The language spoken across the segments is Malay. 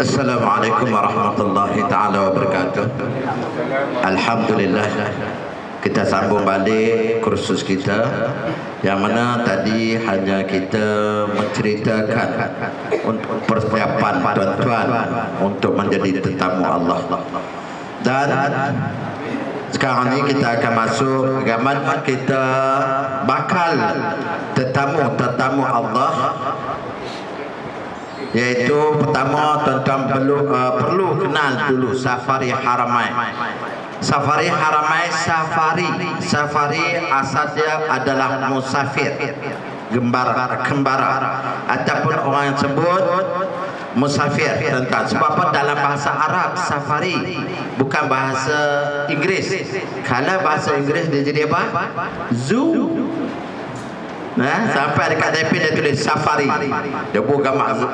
Assalamualaikum warahmatullahi ta'ala wabarakatuh. Alhamdulillah, kita sambung balik kursus kita, yang mana tadi hanya kita menceritakan untuk persiapan tuan-tuan untuk menjadi tetamu Allah. Dan sekarang ni kita akan masuk bagaimana kita bakal tetamu Allah, yaitu pertama tuan-tuan perlu kenal dulu Safari Haramain. Safari Haramain, safari asalnya adalah musafir, kembara, ataupun orang yang sebut musafir, tuan-tuan. Sebab apa? Dalam bahasa Arab safari bukan bahasa Inggeris. Kalau bahasa Inggeris dia jadi apa? Zoo. Nah, sampai dekat tepi dia tulis safari. Dia buat gambar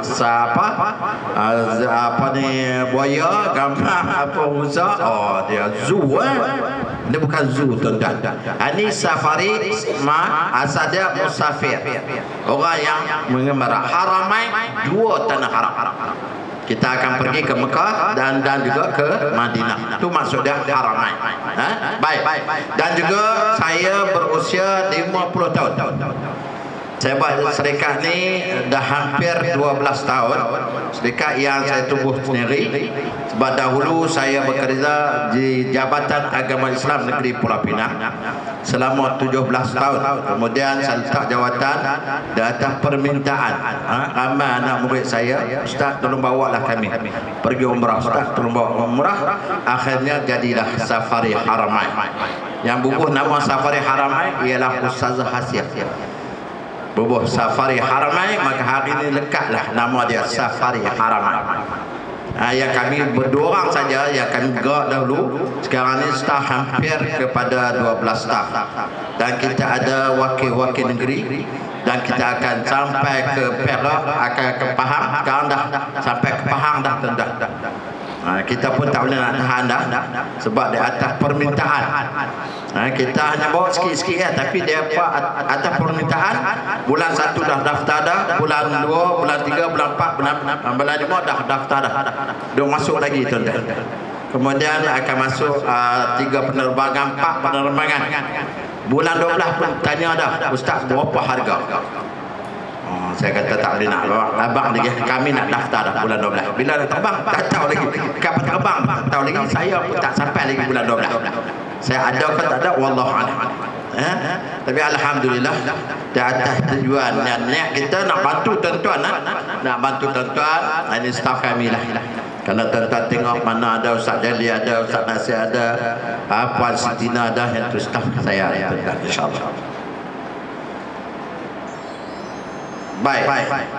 apa ni, buaya, gambar apa rusa. Oh, dia zoo Dia bukan zoo, tuan-tuan. Ini safari asal dia musafir, orang yang mengembara. Haramain, dua tanah haram. Kita akan pergi ke Mekah dan juga ke Madinah. Itu maksud dia Haramain. Baik. Dan juga saya berusia 50 tahun. Saya buat syarikat ni dah hampir 12 tahun. Syarikat yang saya tubuh sendiri. Sebab dahulu saya bekerja di Jabatan Agama Islam Negeri Pulau Pinang selama 17 tahun. Kemudian saya letak jawatan di atas permintaan. Ramai anak murid saya, Ustaz tolong bawalah kami pergi umrah, Ustaz tolong bawa umrah. Akhirnya jadilah Safari Haramain. Yang bubuh nama Safari Haramain ialah Ustazah Hasyah. Bubuh Safari Haramain, maka hari ini lekatlah nama dia Safari Haramain. Yang kami berdua orang saja yang kami gerak dahulu. Sekarang ni staf hampir kepada 12 staf. Dan kita ada wakil-wakil negeri. Dan kita akan sampai ke Perak, akan ke Pahang. Sekarang dah sampai ke Pahang dah, tuan-tuan. Kita pun tak boleh nak tahan dah, sebab di atas permintaan. Kita hanya bawa sikit-sikit ya, tapi dia atas permintaan. Bulan 1 dah daftar dah, bulan 2, bulan 3, bulan 4, bulan 5 dah daftar dah. Dia masuk lagi, tuan-tuan. Kemudian akan masuk 3 penerbangan, 4 penerbangan. Bulan 12 pun tanya dah, Ustaz berapa harga? Saya kata tak boleh nak, abang lagi, kami nak daftar dah bulan 12. Bila dah terbang tak tahu lagi, kapan terbang tak tahu lagi. Saya pun tak sampai lagi bulan 12. Saya ada ke tak ada, wallahu a'lam. Tapi alhamdulillah di atas tujuan dan niat kita nak bantu tuan-tuan, nak bantu tuan-tuan. Ini staf kami lah. Kalau tuan-tuan tengok mana ada Ustaz Jali, ada Ustaz Nasir, ada Puan Sitina, ada, itu staf saya, tuan-tuan, insyaAllah. Baik.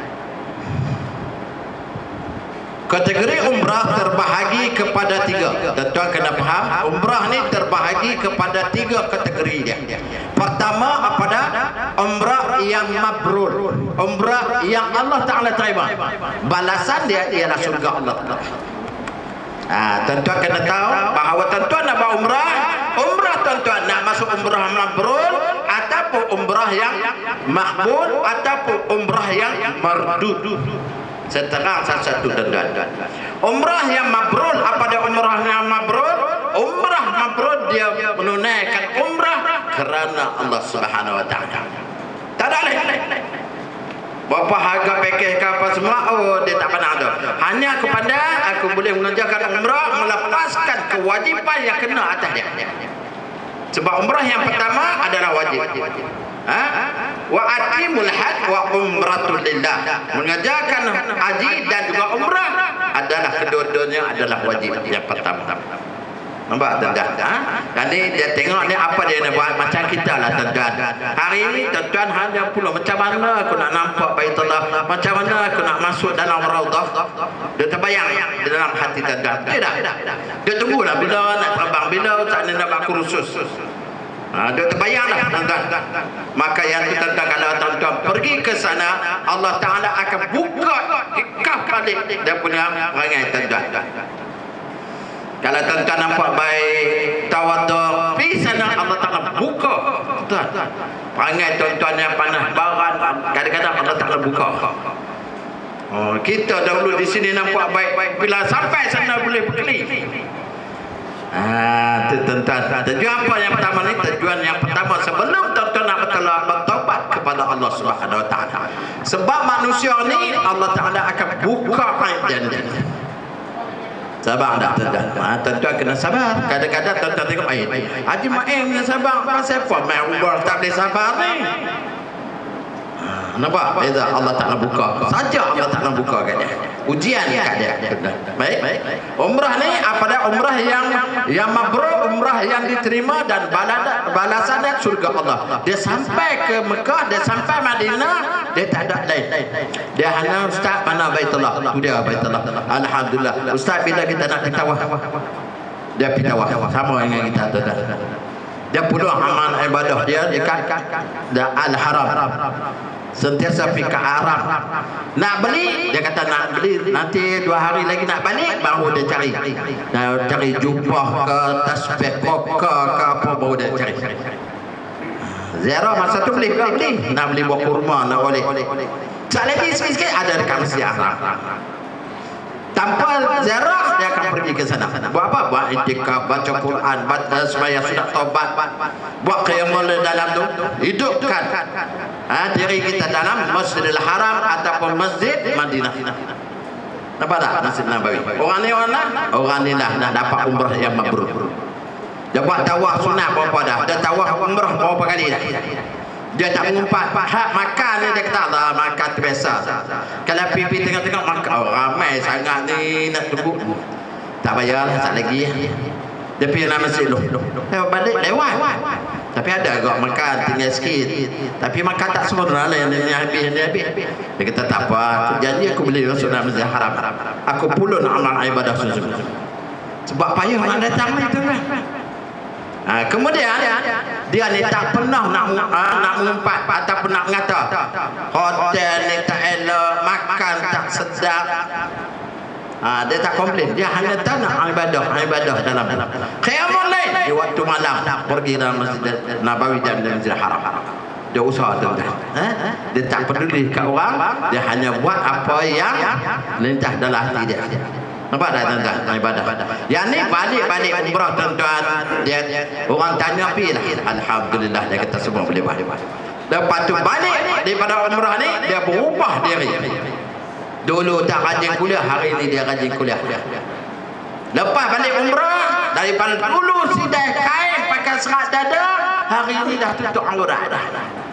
Kategori umrah terbahagi kepada 3. Tuan-tuan kena faham, umrah ni terbahagi kepada 3 kategori dia. Pertama apa dah? Umrah yang mabrur, umrah yang Allah Ta'ala terima. Balasan dia ialah surga Allah Ta'ala. Tuan-tuan kena tahu bahawa tuan-tuan nak buat umrah tuan-tuan nak masuk umrah mabrur ataupun umrah yang makbul ataupun umrah yang mardud. Saya terang satu-satu, tuan-tuan. Umrah yang mabrur, apa dia umrah yang mabrur? Umrah mabrur dia menunaikan umrah kerana Allah Subhanahu wa taala. Tak ada lain. Berapa harga pakej ke apa semua, dia tak pernah ada. Hanya kepada aku boleh mengerjakan umrah, melepaskan kewajipan yang kena atas dia. Sebab umrah yang pertama adalah wajib. Wa atimul hajj wa umratul lillah. Mengerjakan haji dan juga umrah adalah kedua-duanya adalah wajib yang pertama. Nampak, tuan-tuan? Jadi dia tengok ni apa dia nak buat, macam kita lah, tuan-tuan. Hari ini tuan-tuan hanya pula macam mana aku nak nampak Baitullah, macam mana aku nak masuk dalam Raudah. Dia terbayang di dalam hati tuan-tuan. Tidak. Dia tunggulah bila nak terbang, bila Ustaz ni nak buat kursus. Dia terbayanglah, tuan-tuan. Maka yang tu, tuan-tuan, kalau tuan-tuan pergi ke sana, Allah Ta'ala akan buka ikaf balik dia punya perangai, tuan-tuan. Kalau tuan-tuan nampak baik tawaduk di sana, Allah Ta'ala buka, tuan. Perangai tuan-tuan yang panas barat, kadang-kadang Allah Ta'ala buka. Kita dahulu di sini nampak baik, bila sampai sana boleh berkelih. Itu tentang tujuan apa yang pertama ni? Tujuan yang pertama sebelum tuan-tuan nak bertaubat kepada Allah Subhanahu Wa Taala. Sebab manusia ni Allah Taala akan buka aib dia. Sabar dah tuan-tuan. Tuan-tuan kena sabar. Kadang-kadang tuan-tuan tengok Haji Maim yang sabar pasal apa? Main umrah tak boleh sabar ni. Nampak? Allah Ta'ala buka saja, Allah Ta'ala buka kat dia, ujian kat dia. Baik. Umrah ni apa dah? Umrah yang mabrur, umrah yang diterima dan balasan dan surga Allah. Dia sampai ke Mekah, dia sampai Madinah, dia tak ada lain. Dia hanya ustaz mana Baitullah, tu dia Baitullah. Alhamdulillah. Ustaz bila kita nak pergi tawaf, dia pergi tawaf sama dengan kita tu dah. Dia puluh amal ibadah dia dekat Al-Haram. Sentiasa pergi ke Arab. Nak beli, dia kata nak beli nanti 2 hari lagi nak balik, baru dia cari. Cari jubah ke, tasbih ke apa, baru dia cari. Ziarah masa tu beli. Nak beli buah kurma, nak boleh. Tak lagi sikit-sikit ada dekat Masjid Haram. Tanpa ziarah dia akan pergi ke sana. Buat apa? Buat iktikaf, baca Quran, sembahyang sunat taubat, buat qiyamul dalam tu, hidupkan diri kita dalam Masjidil Haram ataupun Masjid Madinah. Nampak tak Masjid Nabawi? Orang ni lah nak dapat umrah yang mabrur. Dia buat tawaf sunat berapa dah? Dia tawaf umrah berapa kali dah? Dia tak mengumpat. Makan ni dia kata Allah, makan tu biasa. Kalau pipi tengok-tengok makan, ramai sangat ni nak tunggu. Tak payahlah, tak lagi. Dia pergi dalam masjid lu. Balik lewat. Tapi ada agak makan, tinggal sikit. Tapi makan tak sempurna lah, yang ni habis. Dia kata tak apa, aku janji aku beli masuk dalam Masjid Haram. Aku pulun amal ibadah sesungguhnya. Sebab payah nak datang ni tu kan. Kemudian dia ni tak pernah nak mengumpat ataupun nak mengata hotel ni tak elok, makan tak sedap. Dia tak komplain. Dia hanya tak nak ibadah dalam qiyamul lail di waktu malam, pergi dalam Masjid Nabawi dan Masjid Haram. Dia usaha tuan-tuan. Dia tak peduli kat orang, dia hanya buat apa yang lintah dalam hati dia. Nampak tak tuan-tuan ibadah? Yang ni balik umrah tuan-tuan, dia orang tanya pi lah. Alhamdulillah dia kata semua boleh buat. Lepas tu balik daripada umrah ni dia berubah diri. Dulu tak rajin kuliah, hari ni dia rajin kuliah. Lepas balik umrah, daripada dulu sidai kain pakai serat dada, hari ni dah tutup aurat dah.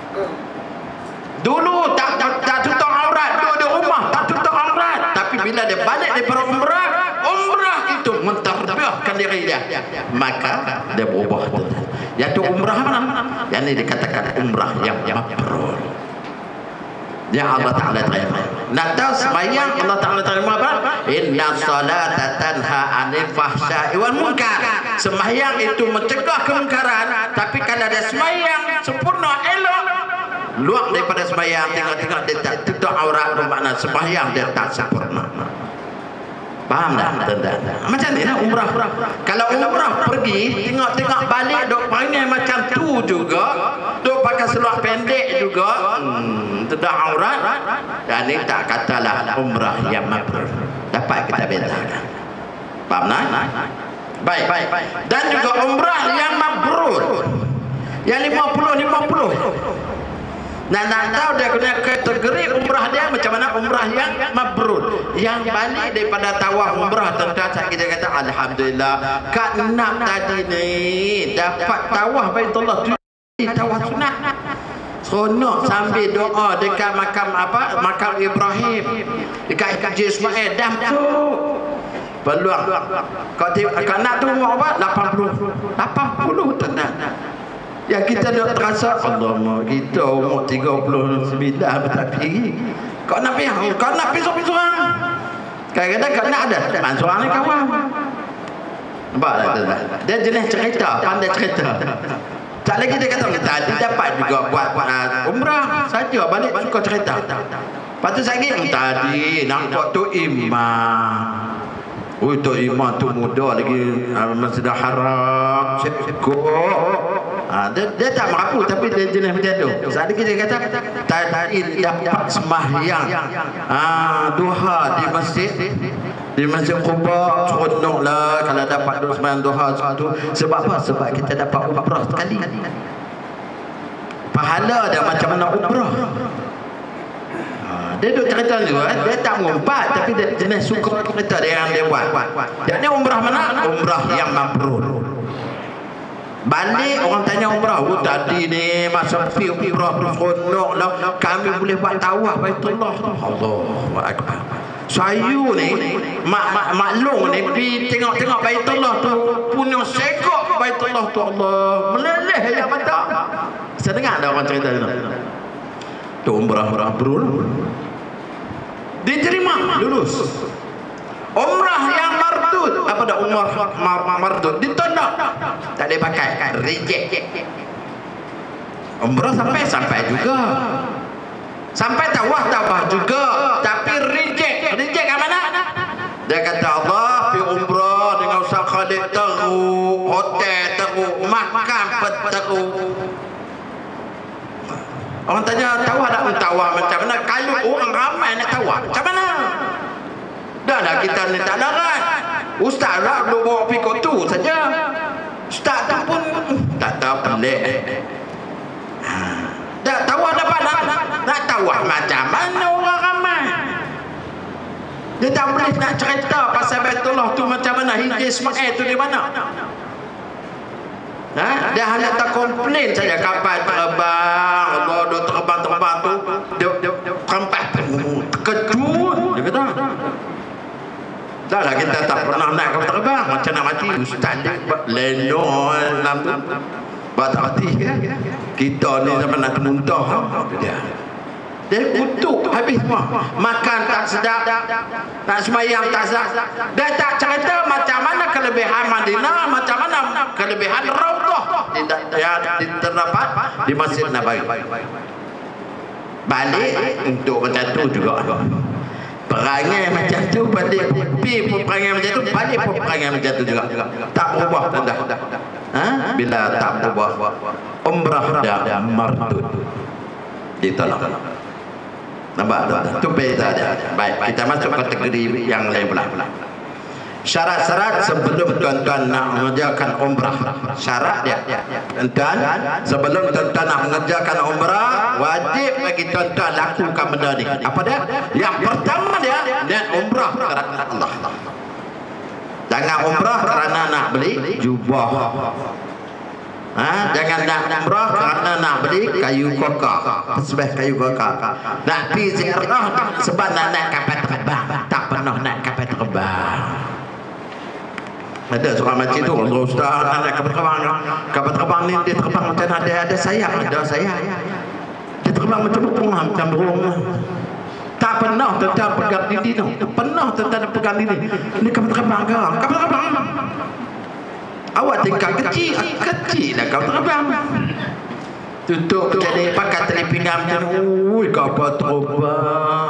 Dulu tak tutup aurat, duduk di rumah tak tutup aurat. Tapi bila dia balik daripada umrah itu mentarbiyahkan diri dia, maka dia berubah. Iaitu umrah mana? Yang ini dikatakan umrah yang mabrur. Yang Allah Ta'ala terima. Nak tahu sembahyang Allah Ta'ala terima apa? Inna salata tanha 'anil fahsya'i wal munkar. Sembahyang itu mencegah kemungkaran. Tapi kalau ada sembahyang sempurna, elok, luar daripada sembahyang, tengok-tengok dia tak tutup aurat, bermakna sembahyang dia tak sempurna. Faham tak? Macam ni lah umrah. Kalau umrah pergi, tengok-tengok balik, duk panggil macam tu juga, duk pakai seluar pendek juga, tutup aurat, dan ni tak katalah umrah yang mabrur. Dapat kita bedakan. Faham tak? Baik. Dan juga umrah yang mabrur, yang 50-50. Nak tahu dia kena kategori umrah dia macam mana? Umrah yang mabrur, yang balik daripada tawaf umrah. Tuan-tuan, kita kata alhamdulillah, kat 6 tadi ni dapat tawaf Baitullah, tawaf sunat, seronok sambil doa dekat makam Ibrahim, dekat Haji Ismail, dah tu peluang. Kau nak tu apa? 80 tuan-tuan. Ya kita dah terasa Allah, kita umur 39 tak pergi. Kau nak pergi seorang. Kadang-kadang kau nak ada teman seorang ni kawan. Nampak tak? Dia jenis cerita, pandai cerita. Tak lagi dia kata tadi dapat juga buat umrah saja, balik suka cerita. Lepas tu lagi tadi nampak tu imam. Tok imam tu muda lagi, Masjid Haram, cikgu. Dia tak merapu tapi dia jenis macam tu. Saat kita kata tadi dapat sembahyang duha di masjid. Di Masjid Quba seronoklah kalau dapat sembahyang duha satu. Sebab apa? Sebab kita dapat umrah sekali. Pahala dia macam mana umrah. Dia duk cerita ni, dia tak mengumpat tapi dia jenis suka cerita dia yang dia buat. Dia ni umrah mana? Umrah yang mabrur. Balik orang tanya umrah, tadi ni masa pergi umrah seronoklah kami boleh buat tawaf Baitullah. Allahu akbar. Saya ni maklum ni pergi tengok Baitullah tu punya sekok Baitullah tu, Allah meleleh ya mata. Saya dengar ada orang cerita tu umrah mabrur diterima, lulus. Umrah yang mardud, apa dah umrah mardud ditolak, tak boleh pakai, reject. Umrah sampai juga, sampai tawaf juga, tapi reject ke mana? Dia kata Allah pi umrah dengan Ustaz Khalid teruk, hotel teruk, makan teruk. Orang tanya tawaf nak mentawaf macam mana? Kalau orang ramai nak tawaf macam mana? Dah lah kita ni tak larat. Ustaz lah duk bawa pikul tu saja. Ustaz tu pun tak tahu pelik. Dah tawaf dapat nak tawaf macam mana orang ramai? Dia tak boleh nak cerita pasal Baitullah tu macam mana, Hijri Ismail tu di mana. Dia hanya tak komplain saja kapal terbang, Allah dah terbang tu dia tempat terkejut. Dia kata dah lah kita tak pernah nak kapal terbang, macam nak mati. Ustaz dia lenor dalam tu batak hati kita ni sampai nak muntah. Dia kutuk habis semua, makan tak sedap, nak sembahyang tak sedap. Dia tak cerita macam mana kelebihan Madinah, macam mana kelebihan Raudhah terdapat di Masjid Nabawi. Balik untuk macam tu juga, perangai macam tu balik, perangai macam tu balik, perangai macam tu juga, tak berubah dah. Bila tak berubah, umrah dah mardud ditolak. Nampak tu beza dia. Baik, kita masuk kategori yang lain pula. Syarat-syarat sebelum tuan-tuan nak mengerjakan umrah. Syarat dia, tuan sebelum tuan-tuan nak mengerjakan umrah, wajib bagi tuan-tuan lakukan benda ni. Apa dia? Yang pertama dia niat umrah kerana Allah. Jangan umrah kerana nak beli jubah. Jangan nak umrah kerana nak beli kayu kokak, sebab kayu kokak. Nak pergi ziarah sebab nak naik kapal terbang, tak pernah naik kapal terbang. Ada seorang macam tu, Ustaz nak naik kapal terbang. Kapal terbang ni dia terbang macam ada sayap, dia terbang macam burung, macam burung. Tak pernah tentang pegang diri tu, pernah tentang pegang diri. Ini kapal terbang ke? Kapal terbang. Awak tingkat kecil lah kau terbang. Tutup jadi pakai tali pinggang macam ui kapal terbang.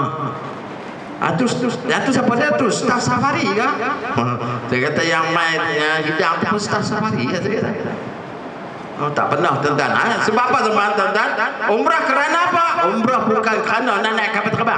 Itu siapa dia tu? Staf safari ke? Saya kata yang main hidang tu pun staf safari. Tak pernah tuan-tuan. Sebab apa tuan-tuan? Umrah kerana apa? Umrah bukan kerana nak naik kapal terbang.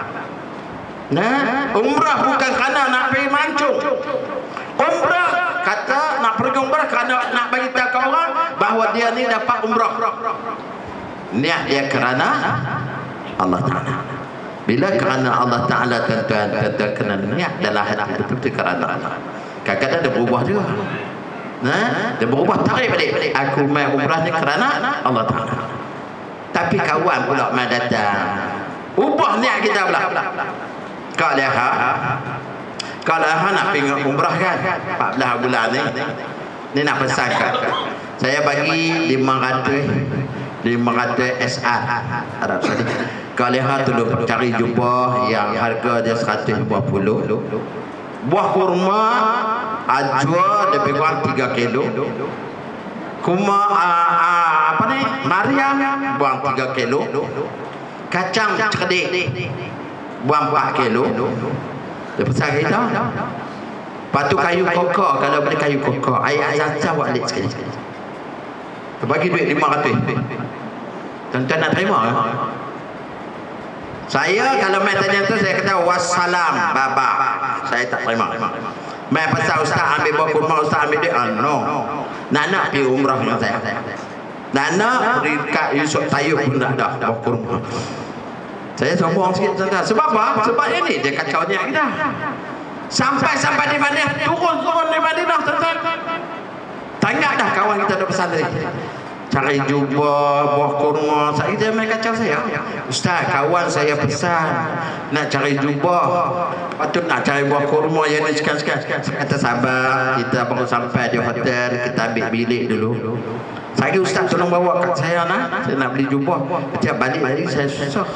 Umrah bukan kerana nak pergi mancung. Umrah kata nak pergi umrah kerana nak bagi tahu ke orang bahawa dia ni dapat umrah. Niat dia kerana Allah Ta'ala. Bila kerana Allah Ta'ala, tuan-tuan kena niat dalam hati betul-betul kerana Allah. Kadang-kadang dia berubah juga. Dia berubah tarik balik. Aku main umrah ni kerana Allah Ta'ala. Tapi kawan pula mai datang, ubah niat kita pula. Kalau nak pergi umrah kan 14 bulan ni nak pesangkan saya bagi 500 SR Arab Saudi. Kalau tu cari jubah yang harga dia 150. Buah kurma ajwa lebih kurang 3 kilo. Kurma apa ni? Mariam buang 3 kilo. Kacang cerdik buang 4 kilo. Dia pesan kita. Lepas tu kayu kokok, kalau beli kayu kokok, air asam buat alik sekali. bagi duit 500. Tuan-tuan nak terima ke? Saya kalau mai tanya tu saya kata wassalam baba. Saya tak terima. Mai pasal ustaz ambil buah kurma, ustaz ambil dia. No. Nak pergi umrah dengan saya. Nak pergi kat Yusuf Tayyub pun tak ada buah kurma. Saya sombong sikit tuan-tuan. Sebab apa? Sebab ini dia kacau niat kita. Sampai di mana? Turun di Madinah tuan-tuan. Tanya dah kawan kita ada pesantren. Cari jumpa buah kurma. Saya main kacau saya. Ustaz, kawan saya pesan nak cari jumpa. Patut nak cari buah kurma yang ni sekarang-sekarang. Saya kata sabar, kita baru sampai di hotel, kita ambil bilik dulu. Saya ustaz tolong bawa kat saya nak. Saya nak beli jumpa. Setiap balik saya susah.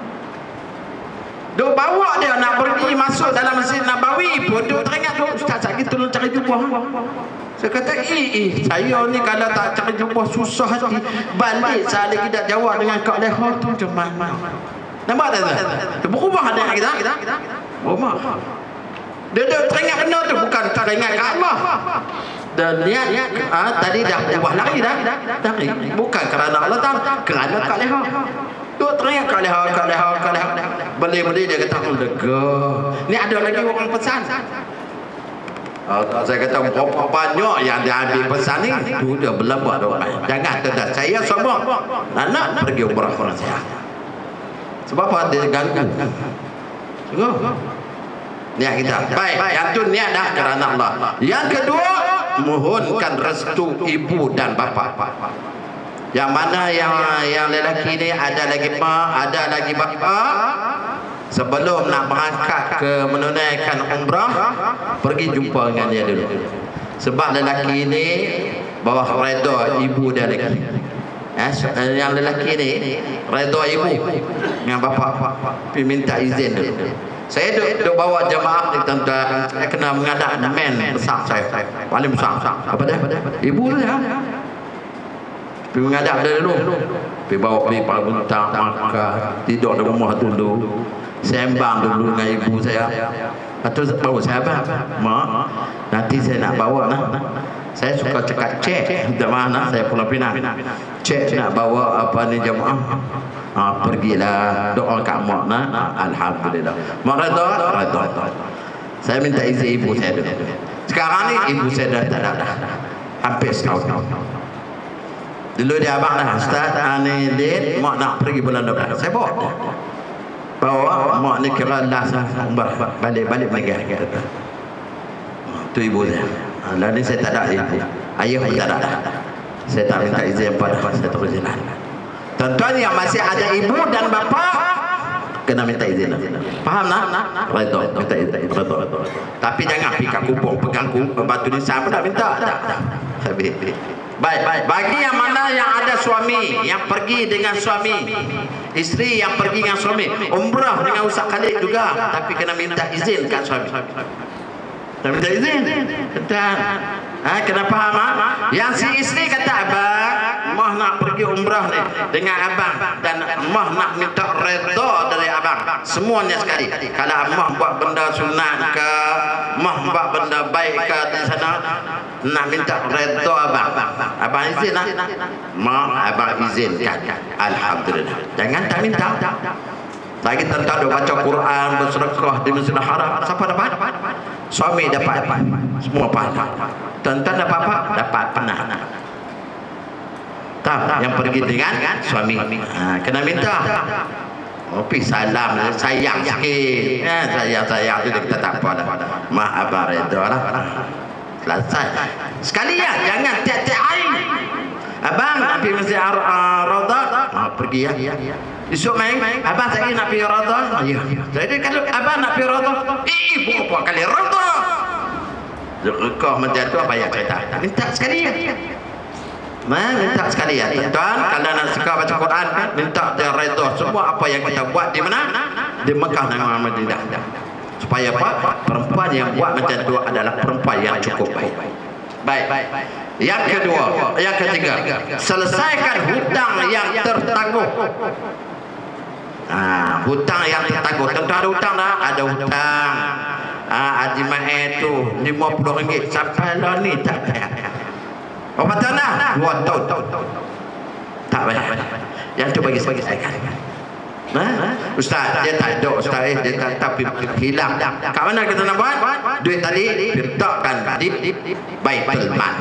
Duk bawa dia nak pergi masuk dalam Masjid Nabawi pun duk teringat tu ustaz lagi tolong cari jumpa. Saya kata saya ni kalau tak cari jumpa susah hati. Balik saya lagi tak jawab dengan Kak Leha tu macam mana. Nampak tak tu? Berubah ada kita. Berubah. Dia teringat benda tu bukan teringat kat Allah. Dan niat tadi dah ubah lagi dah. Bukan kerana Allah Taala, kerana Kak Leha. Duk teringat Kak Leha. Beli dia kata lega. Ni ada lagi orang pesan. Saya kata berapa banyak yang dia ambil pesan ni. Tu dia berlebak orang. Jangan tetap saya sombong. Nak pergi umrah orang saya. Sebab apa dia ganggu. Niat kita. Baik, yang tu niat dah kerana Allah. Yang kedua, mohonkan restu ibu dan bapa. Yang mana yang lelaki ni ada lagi mak, ada lagi bapa. Sebelum nak berangkat ke menunaikan umrah, pergi jumpa dengan dia dulu. Sebab lelaki ni bawah redha ibu dia lagi. Yang lelaki ni redha ibu dengan bapa, pergi minta izin dulu. Saya duk bawa jemaah ni tuan-tuan, saya kena mengadap men besar saya, paling besar. Apa dia? Ibu dia. Pergi mengadap dia dulu. Pergi bawa pergi pagunta makan, tidur di rumah dulu. Sembang dulu dengan ibu saya. Lepas bawa saya apa? Mak, nanti saya nak bawa lah. Saya suka cakap cek. Di mana saya Pulau Pinang. Cek nak bawa apa ni jemaah. Pergilah doa kat mak nak. Alhamdulillah. Mak redha. Saya minta izin ibu saya dulu. Sekarang ni ibu saya dah tak ada. Hampir setahun. Dulu dia abang dah. Ustaz, ni late. Mak nak pergi bulan depan. Saya bawa dia. Bawa mak ni kira last balik lagi. Tu ibu saya. Lalu saya tak ada ibu. Ayah pun tak ada. Saya tak minta izin pada saya terus jalan. Tuan-tuan yang masih ada ibu dan bapa kena minta izin. Faham nak? Redha, minta izin. Tapi jangan pergi kat kubur pegang batu ni siapa nak minta? Tak. Baik. Bagi yang mana yang ada suami, yang pergi dengan suami, isteri yang pergi dengan suami, umrah dengan Ustaz Khalid juga, tapi kena minta izin kat suami. Kena minta izin. Betul. Kena faham Yang si isteri kata abang, mah nak pergi umrah ni dengan abang dan mah nak minta redha dari abang. Semuanya sekali. Kalau mah buat benda sunat ke, mah buat benda baik ke di sana, nak minta redha abang. Abang izin lah. Mah abang izinkan. Alhamdulillah. Jangan tak minta. Lagi tentang baca Quran, bersedekah di Masjidil Haram. Siapa dapat? Suami dapat. Semua pahala. Tuan-tuan dapat apa? Dapat pernah. Tak, yang pergi dengan suami. Kena minta. Pergi salam, sayang sikit. Sayang tu kita tak apa dah. Mak abang redha lah. Selesai. Sekali ya, jangan tiap-tiap hari. Abang nak pergi Masjid Radha, pergi ya. Esok main, abang saya nak pergi Radha. Ya. Jadi kalau abang nak pergi Radha, berapa kali Radha? Rekah macam tu apa yang cerita? Minta sekali ya. Minta sekali ya. Tuan, kalau nak suka baca Quran, minta dia redha semua apa yang kita buat di mana? Di Mekah dan Madinah. Supaya apa? Perempuan yang buat macam tu adalah perempuan yang cukup baik. Baik. Yang kedua, yang ketiga, selesaikan hutang yang tertangguh. Hutang yang tertangguh. Tentu ada hutang dah. Ada hutang. Haji Mahir tu RM50 sampai lah ni tak payah. Berapa tanah? 2 tahun. Tak bayar. Yang tu bagi saya. Ustaz, dia tak ada Ustaz, dia tak tapi hilang. Kat mana kita nak buat? Duit tadi letakkan di Baitul Mal.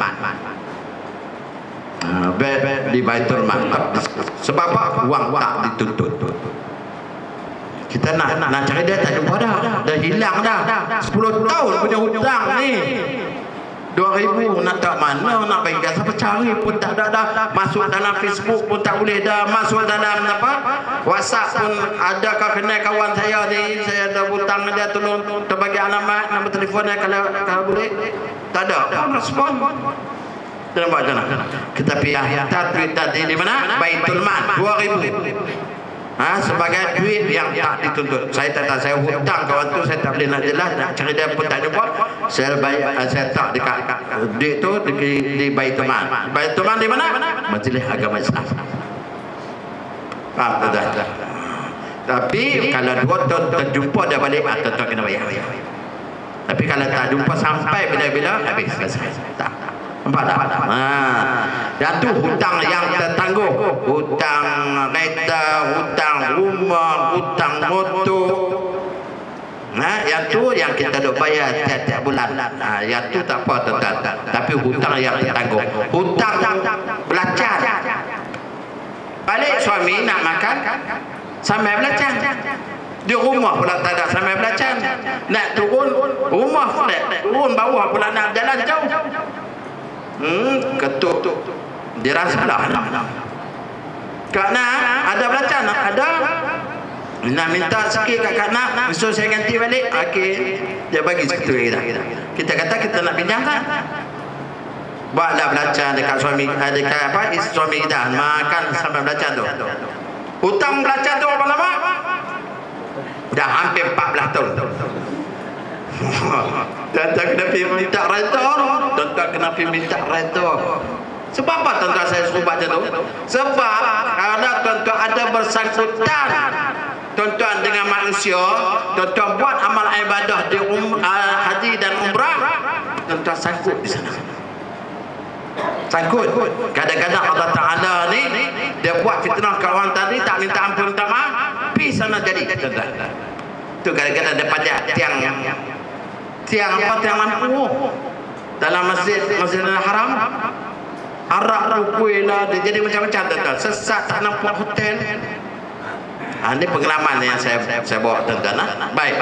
Di Baitul Mal. Sebab apa? Wang tak dituntut. Kita nak cari dia tak jumpa dah hilang dah. 10 tahun punya hutang ni. 2,000 nak tak mana nak bagi siapa cari pun tak ada dah. Masuk dalam Facebook pun tak boleh dah. Masuk dalam apa WhatsApp pun ada kenal kawan saya ni, saya ada hutang dia, tolong terbagi alamat, nombor telefon dia kalau boleh. Tak ada respon. Dan buat macam mana? Kita pilih duit tadi di mana? Baitul Mal 2,000. Sebagai duit yang tak dituntut. Saya tak tahu, saya hutang kawan tu, saya tak boleh nak jelas, nak cari dia pun tak jumpa. Saya tak dekat duit tu di Baitul Mal. Baitul Mal di mana? Majlis Agama Islam. Faham tak? Tapi kalau 2 tahun terjumpa dia balik, tuan-tuan kena bayar. Tapi kalau tak jumpa sampai bila-bila, habis selesai. Tak. Nampak tak? Dan tu hutang yang tertangguh. Hutang kereta, hutang rumah, hutang motor. Yang tu yang kita duk bayar tiap-tiap bulan. Yang tu tak apa tuan-tuan. Tapi hutang yang tertangguh. Hutang belacan. Balik suami nak makan sambil belacan. Di rumah pula tak ada sambil belacan. Nak turun rumah flat, turun bawah pula nak jalan jauh. Ketuk dia rasa lah. Kerana ada belacan, ada nak minta sikit kat nak, besok saya ganti balik. Okey, dia bagi seketul kita kata kita nak pinjamkan. Buatlah belacan dekat suami, dekat apa suami kita makan sampai belacan tu. Hutang belacan tu berapa lama? Dah hampir 14 tahun. Tuan-tuan kena pergi minta renta. Tuan-tuan kena pergi minta renta. Sebab apa tuan-tuan saya suruh baca tu? Sebab kalau tuan-tuan ada bersangkutan tuan-tuan dengan manusia, tuan-tuan buat amal ibadah di haji dan umrah, tuan-tuan sangkut di sana. Sangkut. Kadang-kadang Allah Ta'ala ni dia buat fitnah kawan tadi, tak minta ampun, minta maaf, pergi sana jadi tuan-tuan. Tu kadang-kadang ada pajak tiang lampu dalam Masjidil Haram, arak rukui lah, dia jadi macam-macam tuan-tuan. Sesat tak nampak hotel. Ini pengalaman yang saya bawa tuan-tuan. Baik.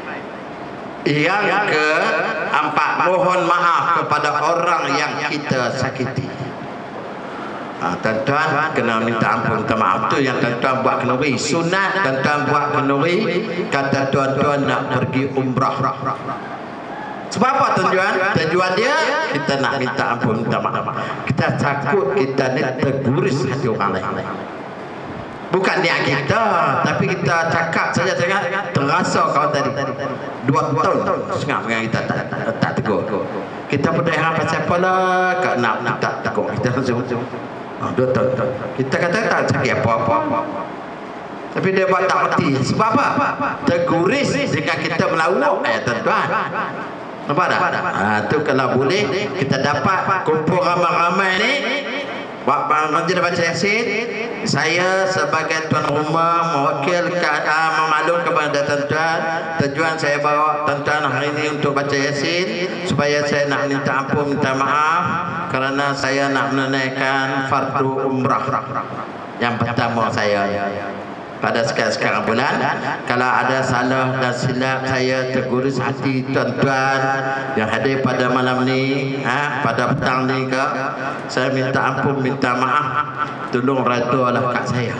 Yang keempat, mohon maaf kepada orang yang kita sakiti. Tuan-tuan kena minta ampun, minta maaf. Tu yang tuan-tuan buat kenduri sunat, tuan-tuan buat kenduri kata tuan-tuan nak pergi umrah. Sebab apa tujuan? Tujuan dia kita nak minta ampun, minta maaf. Kita takut kita ni terguris hati orang lain. Bukan dia kita, tapi kita cakap saja terasa kau tadi 2 tahun setengah dengan kita tak tegur. Kita berdaya pasal apa lah, kau nak tak tegur. Kita langsung 2 tahun. Kita kata tak cakap apa-apa. Tapi dia buat tak mati. Sebab apa? Terguris jika kita melawak. Tuan-tuan. Nampak tak? Tu kalau boleh kita dapat kumpul ramai-ramai ni. Majlis baca Yasin, saya sebagai tuan rumah mewakilkan memaklum kepada tuan-tuan, tujuan saya bawa tuan-tuan hari ini untuk baca Yasin supaya saya nak minta ampun, minta maaf kerana saya nak menunaikan fardu umrah yang pertama saya pada sekarang bulan. Kalau ada salah dan silap saya tergurus hati tuan-tuan yang hadir pada malam ni, pada petang ni ke, saya minta ampun, minta maaf, tolong redalah kat saya.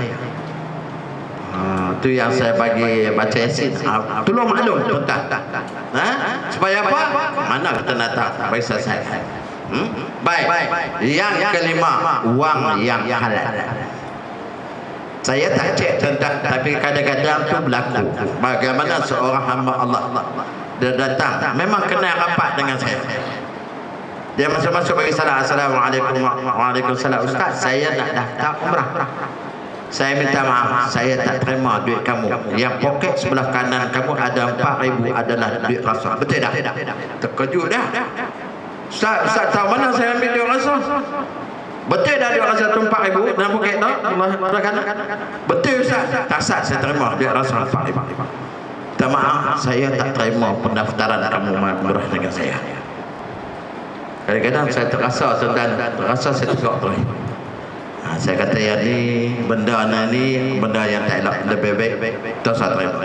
Itu yang saya bagi baca Yasin. Tolong maklum tuan-tuan. Supaya apa? Mana kita nak tahu bagi saya. Baik. Yang kelima, wang yang halal. Saya tak cek tentang, tapi kadang-kadang tu berlaku. Bagaimana seorang hamba Allah dia datang, memang kena rapat dengan saya. Dia masuk-masuk bagi salam, assalamualaikum, waalaikumsalam. Ustaz, saya nak daftar umrah. Saya minta maaf, saya tak terima duit kamu. Yang poket sebelah kanan kamu ada 4,000 adalah duit rasuah. Betul tak? Terkejut dah. Ustaz tahu mana saya ambil dia rasa? Betul dah dia rasa tu 4,000 dalam poket tu? Betul Ustaz? Tak Ustaz, saya terima dia rasa 4,000. Minta maaf, saya tak terima pendaftaran kamu murah dengan saya. Kadang-kadang saya terasa saya tegak tu. Saya kata yang ni benda yang tak elok, lebih baik tak saya terima.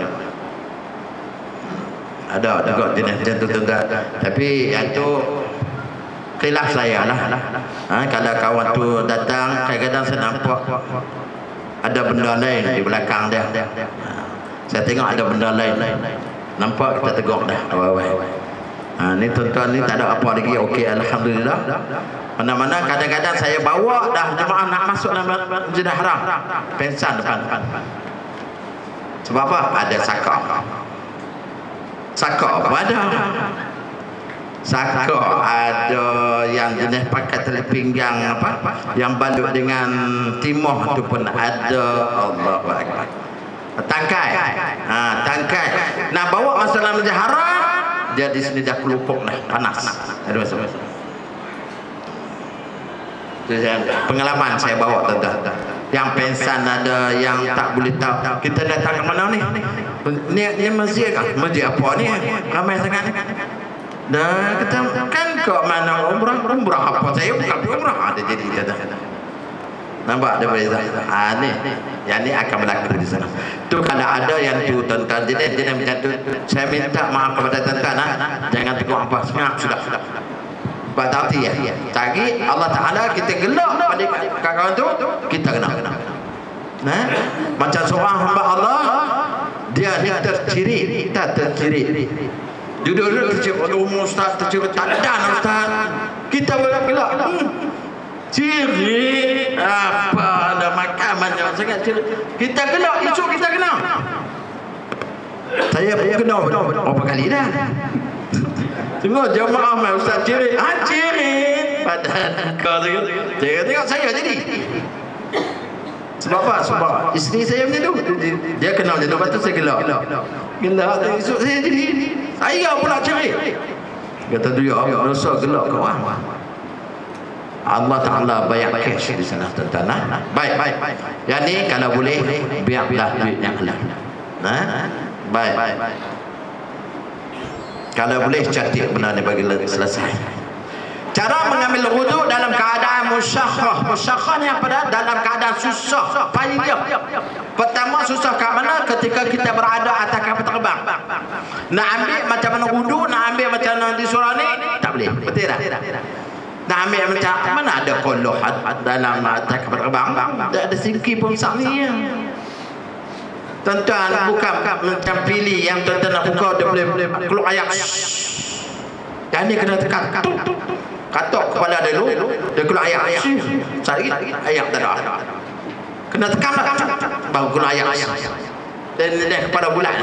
Ada juga jenis macam tu tuan. Tapi yang tu khilaf saya lah. Kalau kawan tu datang, kadang-kadang saya nampak ada benda lain di belakang dia. Saya tengok ada benda lain. Nampak kita tegur dah awal-awal. Ni tuan-tuan ni tak ada apa lagi. Okey, alhamdulillah. Mana-mana kadang-kadang saya bawa dah jemaah nak masuk dalam Masjidil Haram. Pensan depan. Sebab apa? Ada sakar. Sakar apa ada? Sakar ada yang jenis pakai tali pinggang apa? Yang balut dengan timah tu pun ada. Allahu Akbar. Tangkai. Tangkai. Nak bawa masuk dalam Masjidil Haram, dia di sini dah kelupuk dah, panas. Ada masuk. Pengalaman saya bawa tuan-tuan. Yang pensan ada, yang tak boleh tahu. Kita datang ke mana ni? Ni masjid kah? Masjid apa ni? Ramai sangat ni. Dah kata kan ke mana umrah apa? Saya bukan umrah ada jadi tuan-tuan. Nampak dia berbeza. Ni yang ni akan berlaku di sana. Tu kalau ada yang tu tuan-tuan jadi macam tu, saya minta maaf kepada tuan-tuan, jangan tegur apa senyap sudah. Berarti ya. Tadi Allah Taala kita gelak pada kawan tu, kita kena. Macam seorang hamba Allah, dia terciri, kita terciri. Duduk terciri, ustaz terciri, tak ada ustaz. Kita gelak. Ciri apa ada makan banyak sangat ciri. Kita gelak, esok kita kena. Saya kena berapa kali dah. Tengok jemaah mai ustaz ciri. Ciri. Padahal kau tengok saya jadi. Sebab apa? Sebab isteri saya macam tu. Dia kenal macam tu, lepas tu saya gelak. Gelak esok saya jadi. Saya pula ciri. Kata dia, rasa gelak kau Allah Ta'ala bayar cash di sana tuan-tuan. Baik. Yang ni kalau boleh biarlah duitnya halal. Baik. Kalau boleh cantik benar ni bagi selesai. Cara mengambil wudu dalam keadaan musyakhah. Musyakhah ni apa dah? Dalam keadaan susah, payah. Pertama susah kat mana? Ketika kita berada atas kapal terbang. Nak ambil macam mana wudu, nak ambil macam mana di surah ni, tak boleh. Betul tak? Nak ambil macam mana ada koloh dalam atas kapal terbang, ada singki pun besar ni ya. Tuan-tuan bukan macam pilih yang tuan-tuan nak buka dia boleh keluar ayat. Yang ni kena tekan katok kepala dia dulu, dia keluar ayat. Cari ayat tak ada. Kena tekan baru keluar ayat. Dan kepada bulan.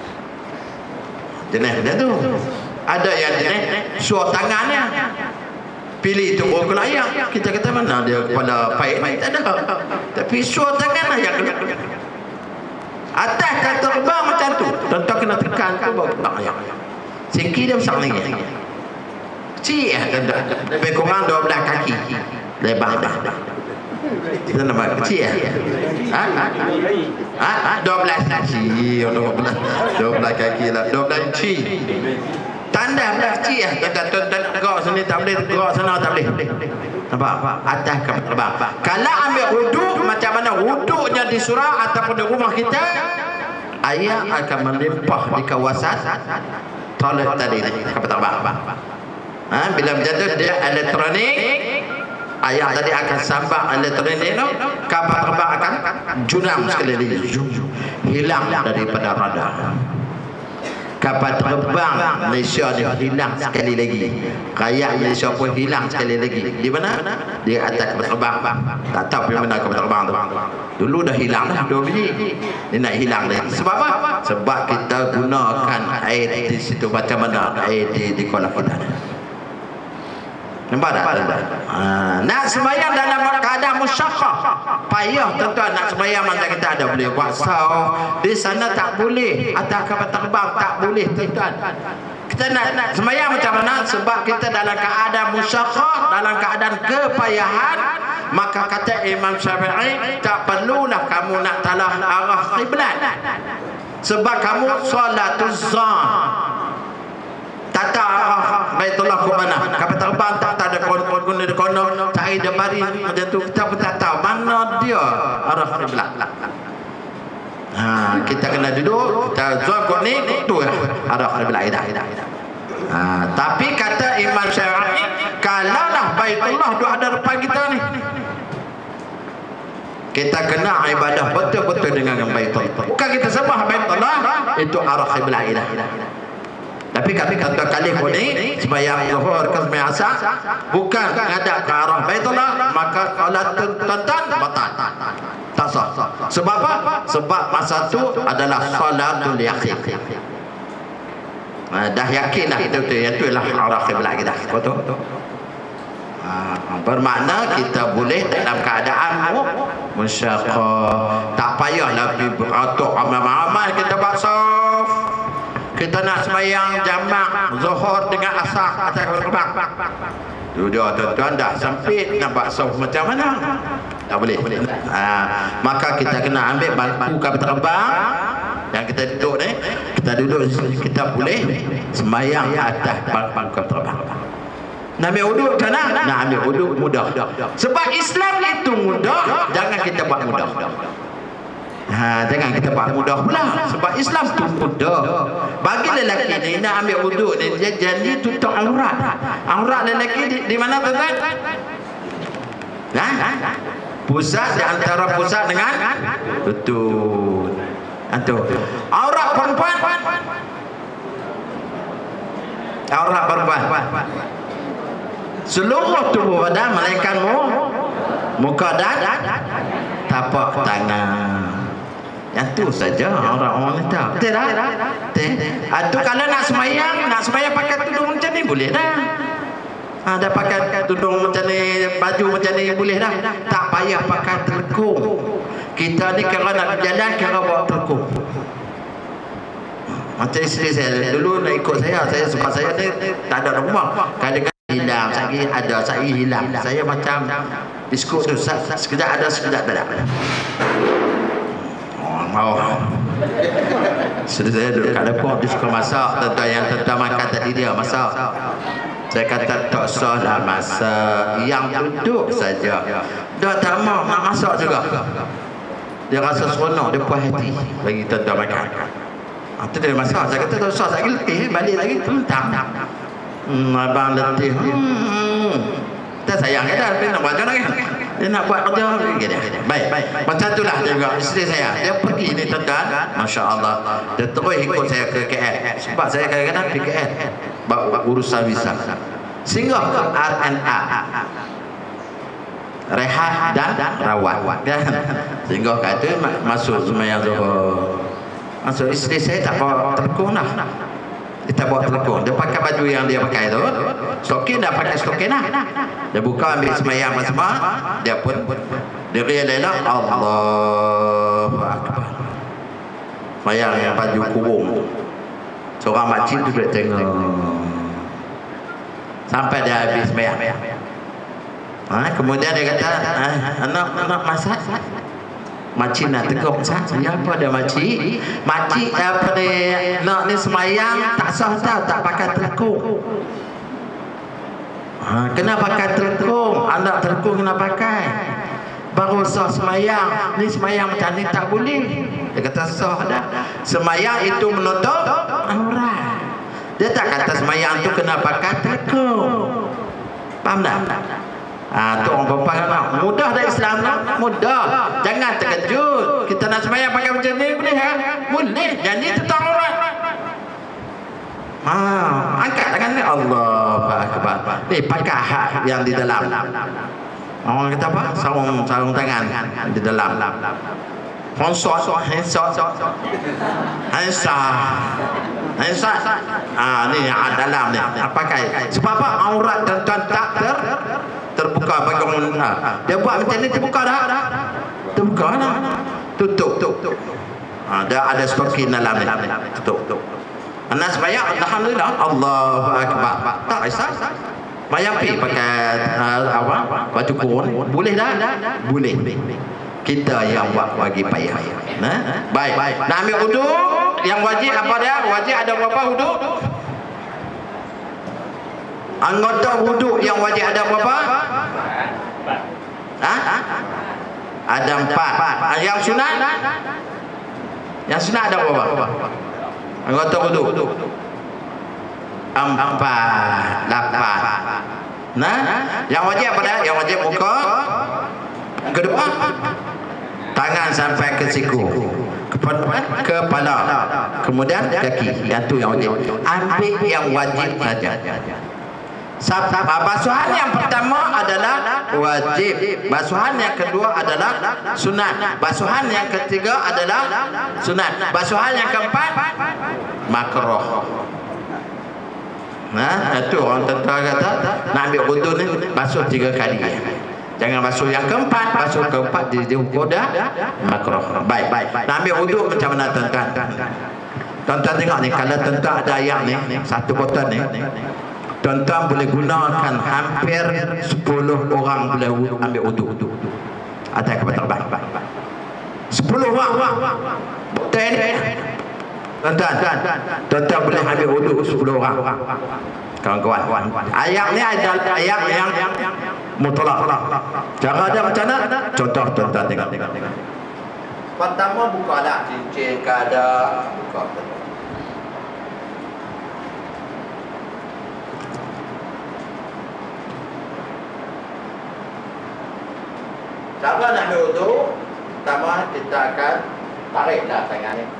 Jenis dia tu. Ada yang jenis suar tangannya. Pilih tu baru keluar ayat. Kita kata mana dia kepala paik ni tak ada. Tapi suar tangan ayat kena. Atas kan terbang macam tu. Tuan-tuan kena tekan tu baru keluar ayat. Singki dia besar lagi. Kecil tuan-tuan. Lebih kurang 12 kaki. Lebar dah. Kita nampak kecil 12 kaki. 12 kaki lah. 12 inci. Tanda belah kecil tuan-tuan gerak sini tak boleh, gerak sana tak boleh. Nampak? Atas kapal terbang. Kalau ambil wuduk, macam mana wuduknya di surau ataupun di rumah kita, air akan melimpah di kawasan toilet tadi kapal terbang. Bila macam tu dia elektronik, air tadi akan sambar elektronik tu, kapal terbang akan junam sekali lagi, hilang daripada radar. Kapal terbang Malaysia ni hilang sekali lagi. Rakyat Malaysia pun hilang sekali lagi. Di mana? Di atas kapal terbang. Tak tahu di mana kapal terbang tu. Dulu dah hilang dah 2 biji. Ni nak hilang lagi. Sebab apa? Sebab kita gunakan air di situ macam mana air di kolam kita. Nampak tak? Nak sembahyang dalam keadaan musyaqqah, payah tuan-tuan. Nak sembahyang mana kita ada boleh buat saw. Di sana tak boleh. Atas kapal terbang tak boleh tuan-tuan. Kita nak sembahyang macam mana? Sebab kita dalam keadaan musyaqqah, dalam keadaan kepayahan, maka kata Imam Syafi'i, tak perlulah kamu nak talah arah kiblat. Sebab kamu salatul zam. Tata arah Baitullah ke mana? Kapal terbang tak ada guna di kono, cari dia bari macam tu, kita pun tak tahu mana dia arah kiblat. Kita kena duduk, kita zuan kot ni, tu arah kiblat dah. Tapi kata Imam Syafi'i, kalaulah Baitullah tu ada depan kita ni, kita kena ibadah betul-betul dengan Baitullah. Bukan kita sembah Baitullah, itu arah kiblat dah. Tapi kami kata kali ni sembahyang zuhur ke sembahyang asar bukan ngadap ke arah Baitullah, maka kalau tuan-tuan batal. Tak sah. Sebab apa? Sebab masa tu adalah salatul yaqin. Dah yakin dah itulah arah kiblat kita. Betul? Bermakna kita boleh dalam keadaan musyaqqah, tak payahlah pergi beratur amal-amal kita buat saf. Kita nak sembahyang jamak zuhur dengan asar atas terbang. Duduk tuan-tuan dah sempit, nak buat saf macam mana? Tak boleh. Maka kita kena ambil bangku kapal terbang yang kita duduk ni, kita boleh sembahyang atas bangku kapal terbang. Nak ambil uduk macam mana? Nak ambil uduk mudah. Sebab Islam itu mudah, jangan kita buat mudah. Jangan kita buat mudah pula. Sebab Islam itu mudah. Bagi lelaki ni nak ambil uduk ni, dia janji tutup aurat. Aurat lelaki di mana tuan-tuan? Pusat di antara pusat dengan betul. Aurat perempuan. Aurat perempuan. Seluruh tubuh badan melainkan muka dan tapak tangan. Yang tu saja orang-orang ni tahu. Betul tak? Itu kalau nak sembahyang pakai tudung macam ni boleh dah. Ada pakai tudung macam ni, baju macam ni boleh dah. Tak payah pakai telekung. Kita ni kalau nak berjalan kira bawa telekung. Macam isteri saya dulu nak ikut saya sebab saya ni tak ada rumah. Kadang-kadang hilang, saya hilang. Saya macam biskut tu, sekejap ada, sekejap tak ada. Sedih saya duduk kat dapur, dia suka masak. Tuan-tuan yang tuan-tuan makan tadi dia masak. Saya kata tak usah lah masak, yang duduk saja. Dah tak mau nak masak juga. Dia rasa seronok, dia puas hati bagi tuan-tuan makan. Itu dia masak. Saya kata tak usah, saya letih, balik lagi tentang. Abang letih. Kita sayang kan, dia nak buat macam mana kan? Dia nak buat kerja baik. Macam itulah juga isteri saya. Dia pergi ni tuan-tuan, Masya Allah, dia terus ikut saya ke KL. Sebab saya kadang-kadang pergi KL buat urusan visa. Singgah ke RNA, rehat dan rawat kan? Singgah kat tu masuk sembahyang zuhur. Masuk isteri saya tak bawa telekung lah. Kita bawa telekung. Dia pakai baju yang dia pakai tu. Stokin dah pakai stokin lah. Dia buka ambil sembahyang semua. Dia pun dia rela Allahu Akbar. Sembahyang yang baju kurung. Seorang makcik tu dia tengok. Sampai dia habis sembahyang. Kemudian dia kata, anak masak. Makcik nak tegak, siapa dia makcik? Makcik apa ni, nak ni semayang tak sah tau, tak pakai telekung. Kena pakai telekung, anak telekung kena pakai. Baru sah semayang. Ni semayang macam ni tak boleh. Dia kata sah dah. Semayang itu menutup aurat. Dia tak kata semayang tu kena pakai telekung. Faham tak? Tu orang perempuan nak mudah dah Islam nak mudah. Jangan terkejut. Kita nak sembahyang pakai macam ni boleh kan? Boleh. Jadi tutup aurat. Angkat tangan ni, Allahu Akbar. Ni pakai hak yang di dalam. Orang kata apa? Sarung tangan di dalam. Handshot. Ni dalam ni. Pakai. Sebab apa? Aurat tuan-tuan tak terbuka bagi orang. Dia buat macam ni terbuka dah. Terbuka dah. Tutup. Ada stokin dalam ni. Tutup. Anak sembahyang, alhamdulillah, Allahu akbar. Tak kisah. Sembahyang pergi pakai baju kurung, boleh dah? Boleh. Kita yang buat bagi payah. Baik. Nak ambil wudu, yang wajib apa dia? Wajib ada berapa wudu? Anggota wudu yang wajib ada berapa? Ada 4. Yang sunat? Yang sunat ada berapa? Anggota wudu 4, 8. Yang wajib apa dah? Yang wajib muka, kedua tangan sampai ke siku, kepala, kemudian kaki. Yang tu yang wajib. Ambil yang wajib saja. Basuhan yang pertama adalah wajib. Basuhan yang kedua adalah sunat. Basuhan yang ketiga adalah sunat. Basuhan yang keempat makruh. Itu orang tentera kata nak ambil wudu ni basuh 3 kali. Jangan basuh yang keempat. Basuh keempat diukur dah makruh. Baik. Nak ambil wudu macam mana tuan-tuan? Tuan-tuan tengok ni, kalau tuan-tuan ada ayat ni, satu botol ni, tuan-tuan boleh gunakan hampir 10 orang boleh ambil wudu. Ada kapal terbang 10 orang botol ni. Tuan-tuan boleh ambil wudu 10 orang. Kawan-kawan, ayat ni ada ayat yang mutlak. Cara dia macam mana? Contoh tuan-tuan tengok. Pertama buka dah cincin kada, buka. Cara nak ambil wudu, pertama kita akan tariklah tangan ni.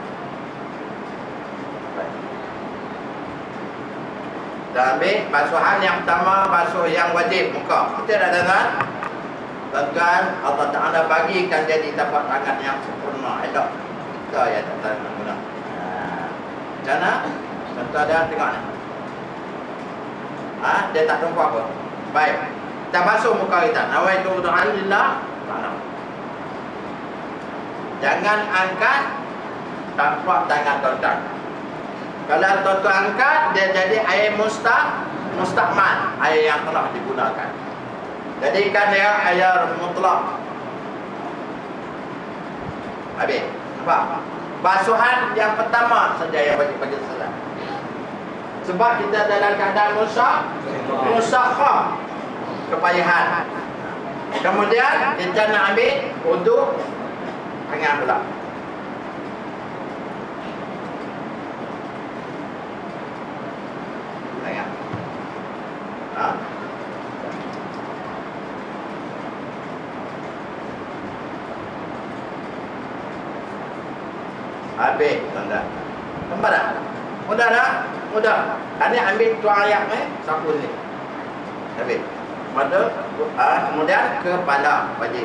Dan ambil basuhan yang pertama, basuh yang wajib muka. Kita dah dengar? Tuan-tuan, Allah Ta'ala bagikan jadi tapak tangan yang sempurna, elok. Kita yang tak tahu nak guna. Macam mana? Tuan-tuan dah tengok ni. Dia tak tumpu apa. Baik. Kita basuh muka kita. Nawaitu wudu'an lillah. Jangan angkat tapak tangan tuan-tuan. Kalau tuan-tuan angkat, dia jadi air mustakmal, air yang telah digunakan. Jadikan dia air mutlak. Habis. Nampak? Basuhan yang pertama saja yang wajib bagi salat. Sebab kita dalam keadaan musakhah, kepayahan. Kemudian kita nak ambil untuk tangan pula. Tangan. Habis, tuan-tuan. Nampak tak? Mudah tak? Mudah. Ini ambil tuan ayak ni, sapu ni. Habis. Mata, kemudian kepala wajib.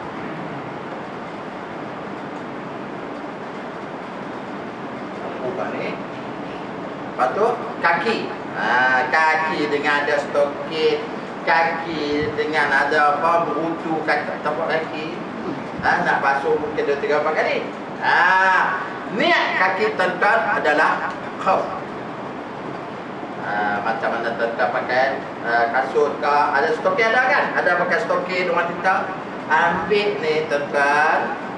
Sapu ni. Lepas tu, kaki. Kaki dengan ada stokin, kaki dengan ada apa, berutu tapak kaki. Nak basuh mungkin 2-3 kali. Niat kaki tuan-tuan adalah khauf. Macam mana tuan-tuan pakai kasut ke, ada stokin ada kan? Ada pakai stokin rumah kita. Ambil ni tuan-tuan.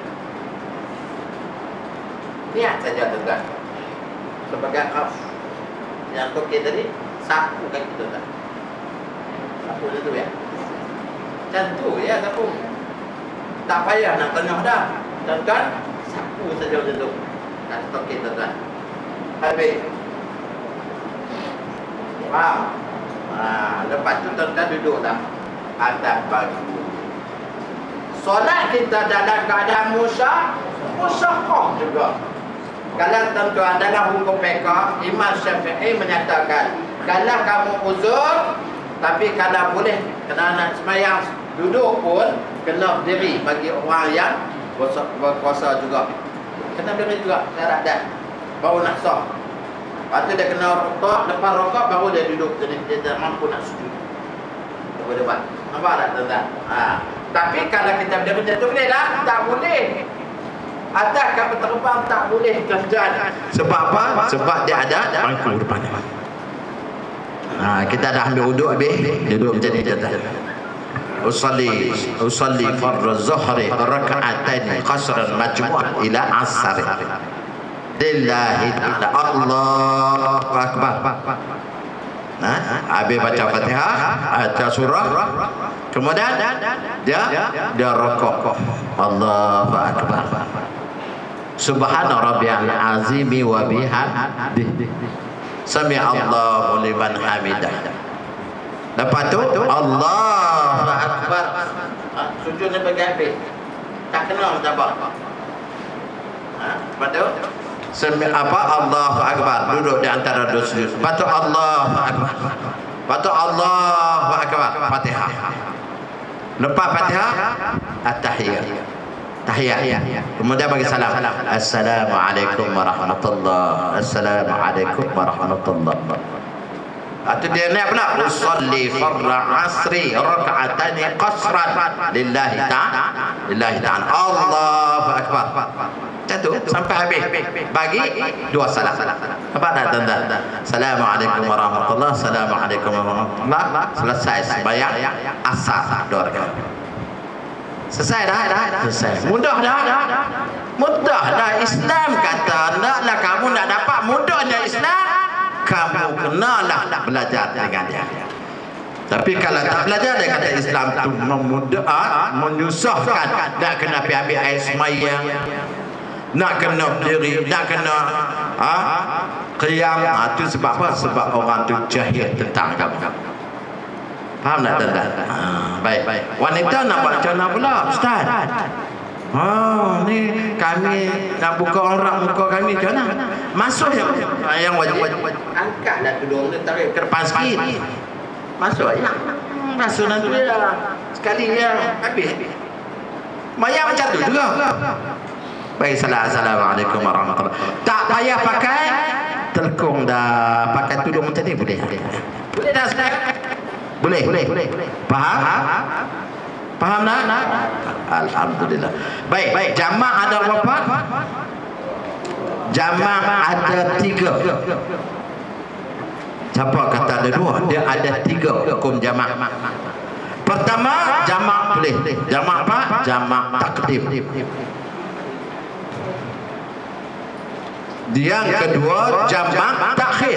Niat saja tuan-tuan. Sebagai khauf. Yang stokin tadi, sapu kaki tuan-tuan. Sapu dia tu ya. Macam tu ya sapu. Tak payah nak tengah dah. Tuan-tuan, sapu saja macam tu. Stokin tuan-tuan. Habis. Wow. Lepas tu tuan-tuan duduklah atas baju. Solat kita dalam keadaan musyafah juga. Kalau tuan-tuan dalam hukum fiqh, Imam Syafi'i menyatakan, kalau kamu uzur, tapi kalau boleh kena nak sembahyang duduk pun kena berdiri bagi orang yang berkuasa juga. Kena berdiri juga syarat dia. Baru nak sah. Lepas tu dia kena rokok, lepas rokok baru dia duduk. Jadi dia tak mampu nak sujud. Dia boleh buat. Nampak tak tuan-tuan? Tapi kalau kita berdiri macam tu boleh tak? Tak boleh. Atas kapal terbang tak boleh tuan-tuan. Sebab apa? Sebab dia ada bangku depan. Kita dah ambil uduk habis, duduk macam ni tuan-tuan. Usalli fardhu zuhri raka'atain qasran majmu' ila asar. Lillahi ta'ala. Allahu akbar. Habis baca Fatihah, baca surah, kemudian dia rukuk. Allahu akbar. Subhana rabbiyal azimi wa bihamdihi. Sami Allahu liman hamidah. Lepas tu Allahu akbar. Sujud ni bagi habis. Tak kena mencabar. Lepas tu Allahu akbar, duduk di antara dua sujud. Lepas tu Allahu akbar. Lepas tu Allahu akbar, Fatihah. Lepas Fatihah, at-tahiyat. Tahiyat. Kemudian bagi salam. Assalamualaikum warahmatullahi. Assalamualaikum warahmatullahi. Atau dia naik pula, usalli fardha asri raka'atani qasran lillahi ta'ala. Allahu akbar. Macam tu sampai habis. Bagi dua salam. Apa dah tuan-tuan? Assalamualaikum warahmatullahi. Assalamualaikum warahmatullahi. Selesai sembahyang asar 2 rakaat. Selesai dah. Selesai. Mudah dah. Mudah dah. Islam kata naklah kamu nak dapat mudahnya Islam, kamu kenalah belajar dengan dia. Tapi kalau tak belajar, dia kata Islam tu menyusahkan. Nak kena pergi ambil air semayang, nak kena berdiri, nak kena qiyam. Itu sebab apa? Sebab orang tu jahil tentang kamu. Faham tak tuan-tuan? Baik. Wanita nak buat macam mana pula, Ustaz? Ni kami nak buka orang muka kami macam mana? Masuk yang wajib. Angkatlah tudung dia, tarik ke depan sikit. Masuk ya. Masuk nanti dia. Sekali dia habis. Mayat macam tu juga. Baik, assalamualaikum warahmatullahi. Tak payah pakai telkung dah, pakai tudung macam ni boleh. Boleh dah Ustaz? Boleh. Faham tak? Alhamdulillah. Baik. Jamak ada berapa? Jamak ada 3. Siapa kata ada 2? Dia ada 3 hukum jamak. Pertama, jamak boleh. Jamak apa? Jamak takdim. Yang kedua, jamak takhir.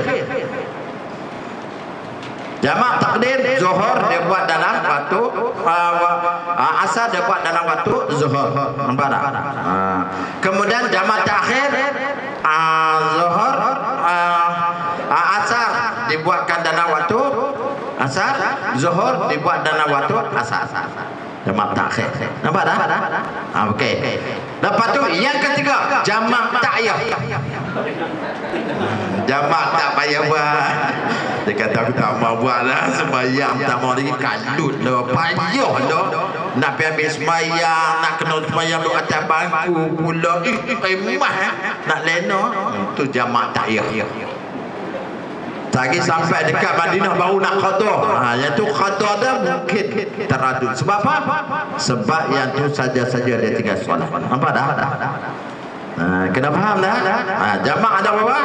Jamak takdim, zuhur dia buat dalam waktu asar dia buat dalam waktu zuhur. Nampak tak? Kemudian jamak takhir, zuhur, asar dibuatkan dalam waktu asar, zuhur dibuat dalam waktu asar. Jamak takhir. Nampak tak? Okey. Lepas tu yang ketiga, jamak ta'yah. Jamak tak payah buat. Dia kata aku tak mau buat lah sembahyang, tak mau lagi kalut dah, payah dah. Nak pergi ambil sembahyang, nak kena sembahyang duduk atas bangku pula. Nak lena. Itu jamak ta'yah. Lagi sampai dekat Madinah baru nak qada. Yang tu qada dah mungkin teradun. Sebab apa? Sebab yang tu saja-saja dia tinggal solat. Nampak dah? Kena faham dah? Jamak ada berapa?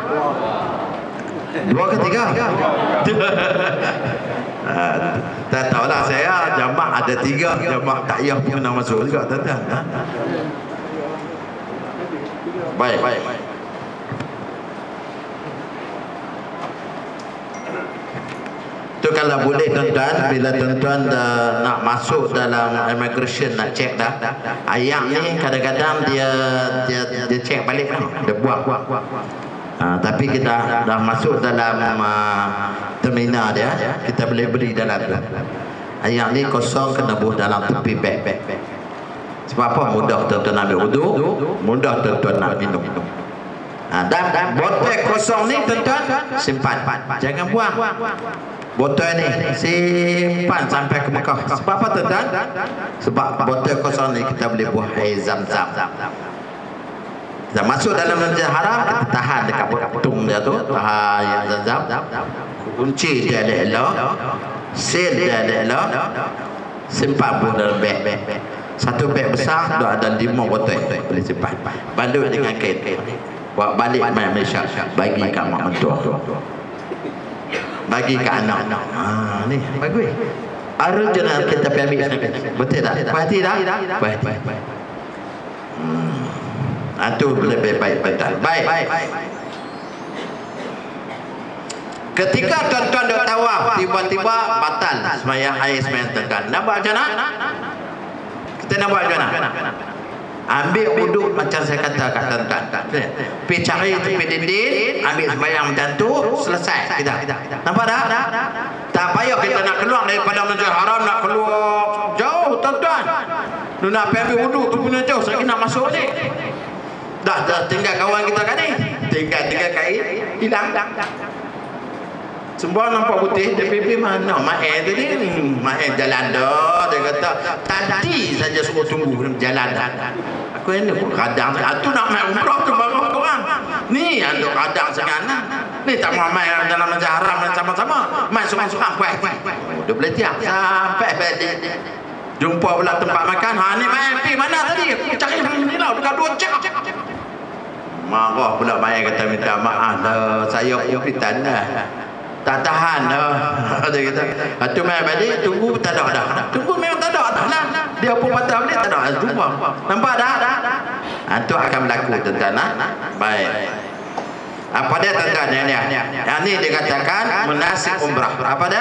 2 ke 3? Tak tahulah saya. Jamak ada 3. Jamak ta'yah pun kena masuk juga, tuan-tuan. Baik. Tu kalau boleh tuan-tuan, bila tuan-tuan nak masuk dalam immigration, nak cek dah, ayam ni kadang-kadang dia cek balik kan, dia buang. Tapi kita dah masuk dalam terminal dia, kita boleh beli dalam tu. Ayam ni kosong, kena buh dalam tepi beg. Sebab apa? Mudah tuan-tuan ambil wudu, mudah tuan-tuan nak minum. Dan botol kosong ni tuan-tuan simpan, jangan buang. Botol ni simpan sampai ke Mekah. Sebab apa tuan-tuan? Sebab botol kosong ni kita boleh buah air Zam-Zam. Kita masuk dalam Masjid Haram, kita tahan dekat petung dia tu, tahan air Zam-Zam, kunci dia elok, seal dia elok, simpan buah dalam beg. Satu beg besar dah ada 5 botol boleh simpan. Balut dengan kain. Bawa balik mai Malaysia, bagi kat mak mentua. Bagi kat anak. Ni bagus. Arul jenah kita pergi ambil sana. Betul tak? Perhati tak? Perhati. Itu lebih baik betul. Baik. Ketika tuan-tuan duk tawaf, tiba-tiba batal sembahyang air sembahyang tekan. Nak buat macam mana? Kita nak buat macam mana? Ambil wuduk macam saya kata kat tuan-tuan. Pergi cari tepi dinding, ambil sembahyang macam tu, selesai kita. Nampak tak? Tak payah kita nak keluar daripada Masjidil Haram, nak keluar jauh tuan-tuan. Lu nak pergi ambil wuduk tu punya jauh, saya nak masuk ni. Dah tinggal kawan kita kan ni. Tinggal kain, hilang. Semua nampak putih, dia pergi mana? Main tu ni, main jalan dah. Dia kata, tadi saja suruh tunggu jalan dah. Aku ini kadang tu nak main umrah tu baru korang. Ni ada kadang segana. Ni tak mau main dalam Masjidil Haram sama-sama. Main sorang-sorang kuat. Dia boleh tiap sampai balik. Jumpa pula tempat makan. Ni main pergi mana tadi? Aku cari ni lah, dekat 2 jam. Marah pula main kata minta maaf dah. Saya umpitan dah. Tak tahan dah. Dia kata, tu main balik, tunggu tak ada dah. Tunggu memang tak ada dah lah. Dia pun patah balik, tak ada. Jumpa. Nampak dah? Itu akan berlaku tuan-tuan. Baik. Apa dia tuan-tuan? Yang ni dikatakan menasik umrah. Apa dia?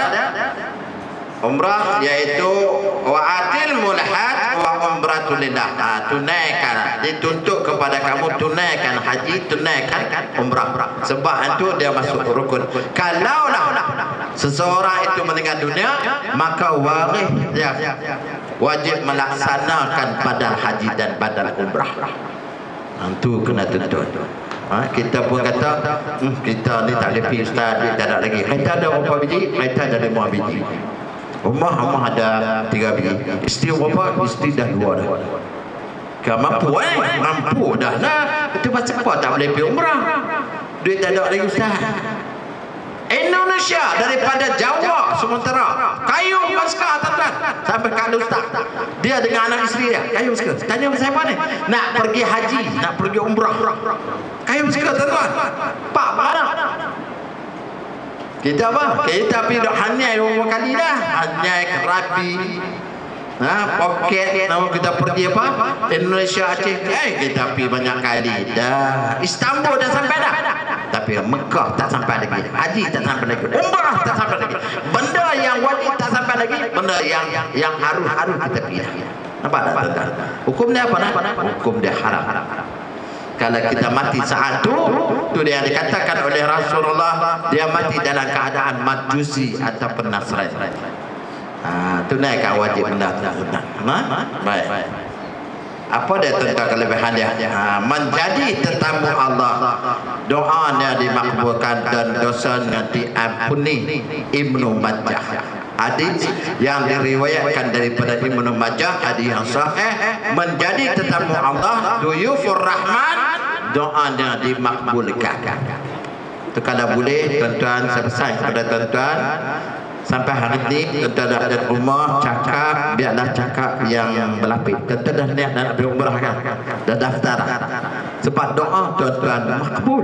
Umrah iaitu wa'atil mulhad wa umratul lillah. Tunaikan, dituntut kepada kamu tunaikan haji, tunaikan umrah. Sebab itu dia masuk rukun. Kalaulah seseorang itu meninggal dunia, maka waris dia wajib melaksanakan badal haji dan badal umrah. Itu kena tuntut. Kita pun kata kita ni tak boleh pergi ustaz, dia tak ada lagi. Kita ada berapa biji? Kita ada 5 biji. Rumah ada 3 biji. Isteri berapa? Isteri dah 2 dah. Kau mampu mampu dah lah. Itu pasal apa tak boleh pergi umrah? Duit tak ada lagi ustaz. Indonesia daripada Jawa sementara kayu Maskah tuan-tuan sampai ke ustaz. Dia dengan anak isteri dia kayu Maskah. Tanya siapa ni? Nak pergi haji, nak pergi umrah. Kayu Maskah tuan-tuan. Pak mana? Kita apa? Kita pergi dah hanyai beberapa kali dah. Hanyai, Kerapi, Poket. Nama kita pergi apa? Indonesia, Aceh. Kita pergi banyak kali dah. Istanbul dah sampai dah. Tapi Mekah tak sampai lagi. Haji tak sampai lagi. Umrah tak sampai lagi. Benda yang wajib tak sampai lagi. Benda yang harus kita pergi dah. Nampak tak tuan-tuan? Hukum dia apa? Hukum dia haram. Kalau kita mati saat tu dia dikatakan oleh Rasulullah, dia mati dalam keadaan majusi ataupun Nasrani. Tunaikan wajib benda tuan-tuan. Baik. Apa dia tentang kelebihan dia? Menjadi tetamu Allah, doanya dimakbulkan dan dosanya diampuni. Ibnu Majah, hadis yang diriwayatkan daripada Ibnu Majah, hadis yang sahih. Menjadi tetamu Allah, duyufur rahman, doanya dimakbulkan. Itu kalau boleh tuan-tuan, saya pesan kepada tuan-tuan, sampai hari ini tuan-tuan ada rumah cakap, biarlah cakap yang berlapis. Tuan-tuan dah niat nak pergi umrah kan? Dah daftar. Sebab doa tuan-tuan makbul.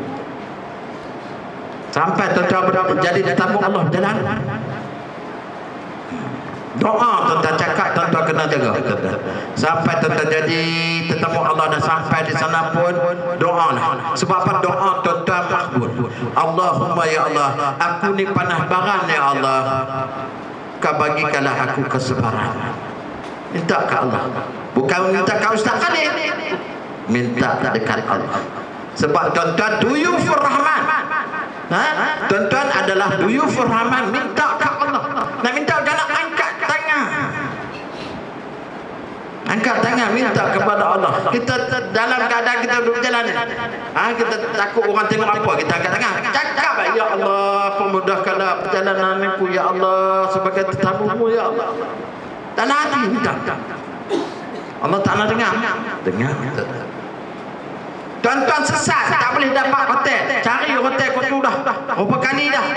Sampai tuan-tuan menjadi tetamu Allah jalan. Doa tuan-tuan cakap, tuan-tuan kena jaga. Sampai tuan-tuan jadi tetamu Allah dan sampai di sana pun doa lah. Sebab apa? Doa tuan-tuan makbul. Allahumma ya Allah, aku ni panah baran ya Allah, kau bagikanlah aku kesabaran. Minta ke Allah, bukan minta ke Ustaz Khalid, minta dekat Allah. Sebab tuan-tuan duyufur rahman, tuan-tuan adalah duyufur rahman. Minta ke Allah. Nak minta jangan angkat tangan. Angkat tangan minta kepada Allah. Kita dalam keadaan kita duduk jalan ni, kita takut orang tengok apa, kita angkat tangan. Cakap, ya Allah, pemudahkanlah perjalananku ya Allah, sebagai tetamu-Mu ya Allah. Dalam hati minta. Allah Ta'ala dengar. Tuan-tuan sesat, tak boleh dapat hotel. Cari hotel kau tu dah berapa kali dah,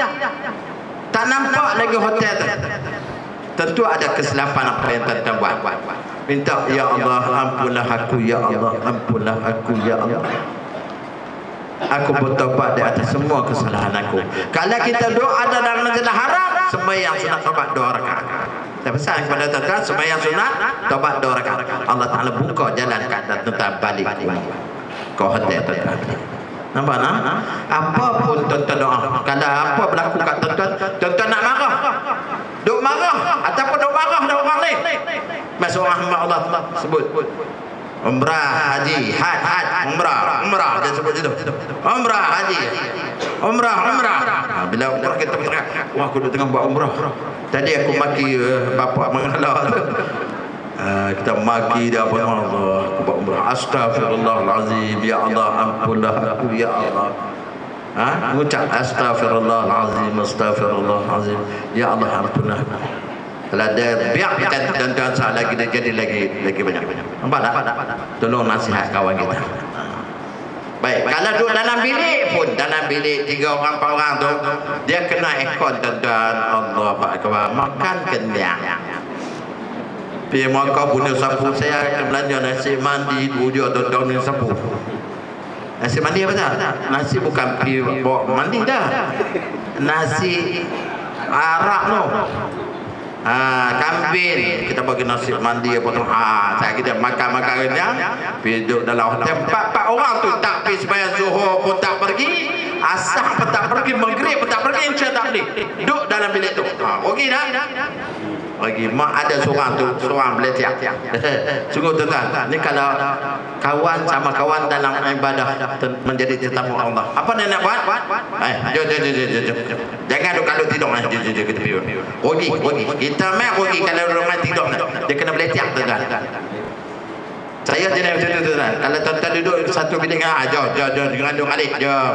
tak nampak lagi hotel tu. Tentu ada kesilapan apa yang tuan-tuan buat. Minta, ya Allah ampunlah aku, ya Allah ampunlah aku, ya Allah. Aku bertobat di atas semua kesalahan aku. Kalau kita doa dalam masjidil haram, sembahyang sunat tobat 2 rakaat. Saya pesan kepada tuan-tuan, sembahyang sunat tobat 2 rakaat. Allah Taala buka jalan kat tuan-tuan balik kau hotel tuan-tuan. Nampak nak? Apa pun tuan-tuan doa. Kalau apa berlaku kat tuan-tuan, tuan-tuan nak marah, duk marah ataupun duk marah dah orang lain. Masuk rahmat Allah sebut umrah, haji, umrah dia sebut itu. Umrah, haji, umrah. Bila umrah kita berkata, wah aku duduk tengah buat umrah. Tadi aku maki bapa mengalah tu. Kita maki dia apa Allah, aku buat umrah. Astaghfirullahalazim, ya Allah ampunlah aku, ya Allah. Mengucap astaghfirullahalazim, astaghfirullahalazim, ya Allah ampunlah aku. Kalau ada biar tuan-tuan saat lagi dia jadi lagi banyak. Nampak tak? Tolong nasihat kawan kita. Baik, kalau duduk dalam bilik pun, dalam bilik 3 orang 4 orang tu, dia kena aircon tuan-tuan. Allahu akbar, makan kenyang. Pergi makan punya sapu, saya akan belanja nasi mandi 2 juta tuan-tuan punya sapu. Nasi mandi apa tak? Nasi bukan pergi bawa mandi dah. Nasi arak tu. Kambing kita bagi nasi mandi apa tu. Saya kita makan kenyang, duduk dalam hotel 4 orang tu tak pergi sembahyang zuhur pun tak pergi, asar pun tak pergi, maghrib pun tak pergi, insya tak boleh duduk dalam bilik tu. Okey dah. Lagi mak ada seorang belajar. Sungguh tuan-tuan, ni kalau kawan sama kawan dalam ibadah menjadi tetamu Allah. Apa dia nak buat? Jom. Jangan duk tidur. Jom kita pergi. Pergi. Kita mai pergi kalau rumah tidur. Dia kena belajar tuan-tuan. Saya jenis macam tu tuan-tuan. Kalau tuan-tuan duduk satu bilik jom jangan duk alik. Jom.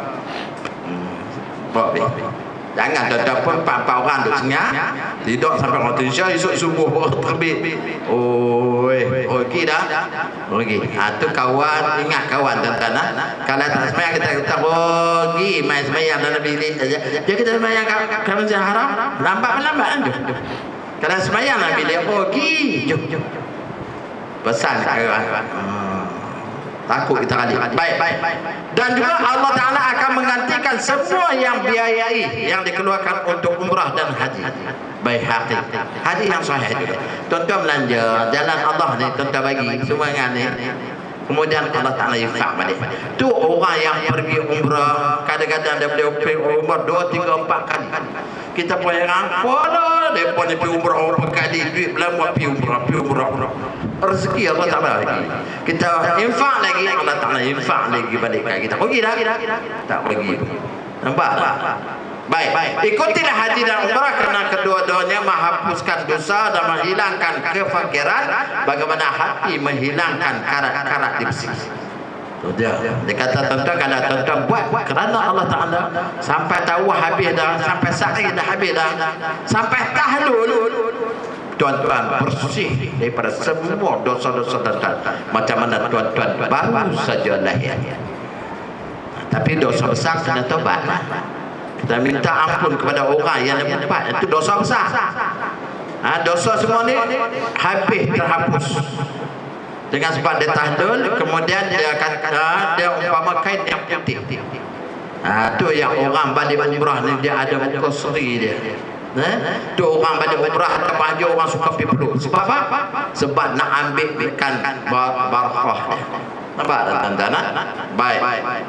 Jangan tuan-tuan pun 4 orang duduk sengah tidur sampai waktu Isya, esok subuh baru terbit. Okey dah. Okey. Tu kawan, ingat kawan tuan-tuan. Kalau tak sembahyang kita pergi main sembahyang dalam bilik saja. Dia kita sembahyang kat Masjidil Haram, lambat kan tu. Kalau sembahyang dalam bilik pergi, jom. Pesan kawan. Takut kita kali. Baik. Dan juga Allah Ta'ala akan menggantikan semua yang biayai yang dikeluarkan untuk umrah dan haji. Baik hadis yang sahih juga. Tuan-tuan belanja jalan Allah ni, tuan-tuan bagi semua ni. Kemudian Allah Ta'ala infak balik. Tu orang yang pergi umrah, kadang-kadang dia boleh pergi umrah 2, 3, 4 kali. Kita pun heran, apa dia pun pergi umrah berapa kali, duit belum pergi umrah. Rezeki Allah Ta'ala lagi. Kita infak lagi, Allah Ta'ala infak lagi balik kat kita. Pergi dah? Tak pergi. Nampak tak? Baik. Ikutilah haji dan umrah kerana kedua-duanya menghapuskan dosa dan menghilangkan kefakiran, bagaimana hati menghilangkan karat-karat di besi. Dia kata tuan-tuan, kalau tuan-tuan buat kerana Allah Ta'ala, sampai tawaf habis dah, sampai sa'i dah habis dah, sampai tahlul, tuan-tuan bersih daripada semua dosa-dosa tuan-tuan. Macam mana tuan-tuan baru saja lahir. Tapi dosa besar kena tobat. Kita minta ampun kepada orang yang buat, itu dosa besar. Dosa semua ni habis terhapus dengan sebab dia tahlul. Kemudian dia kata dia umpama kain yang putih. Tu yang orang balik umrah ni, dia ada muka seri dia. Tu orang balik umrah atau haji, orang suka pergi peluk. Sebab apa? Sebab nak ambil ikan barakah dia. Nampak tak tuan-tuan? Baik.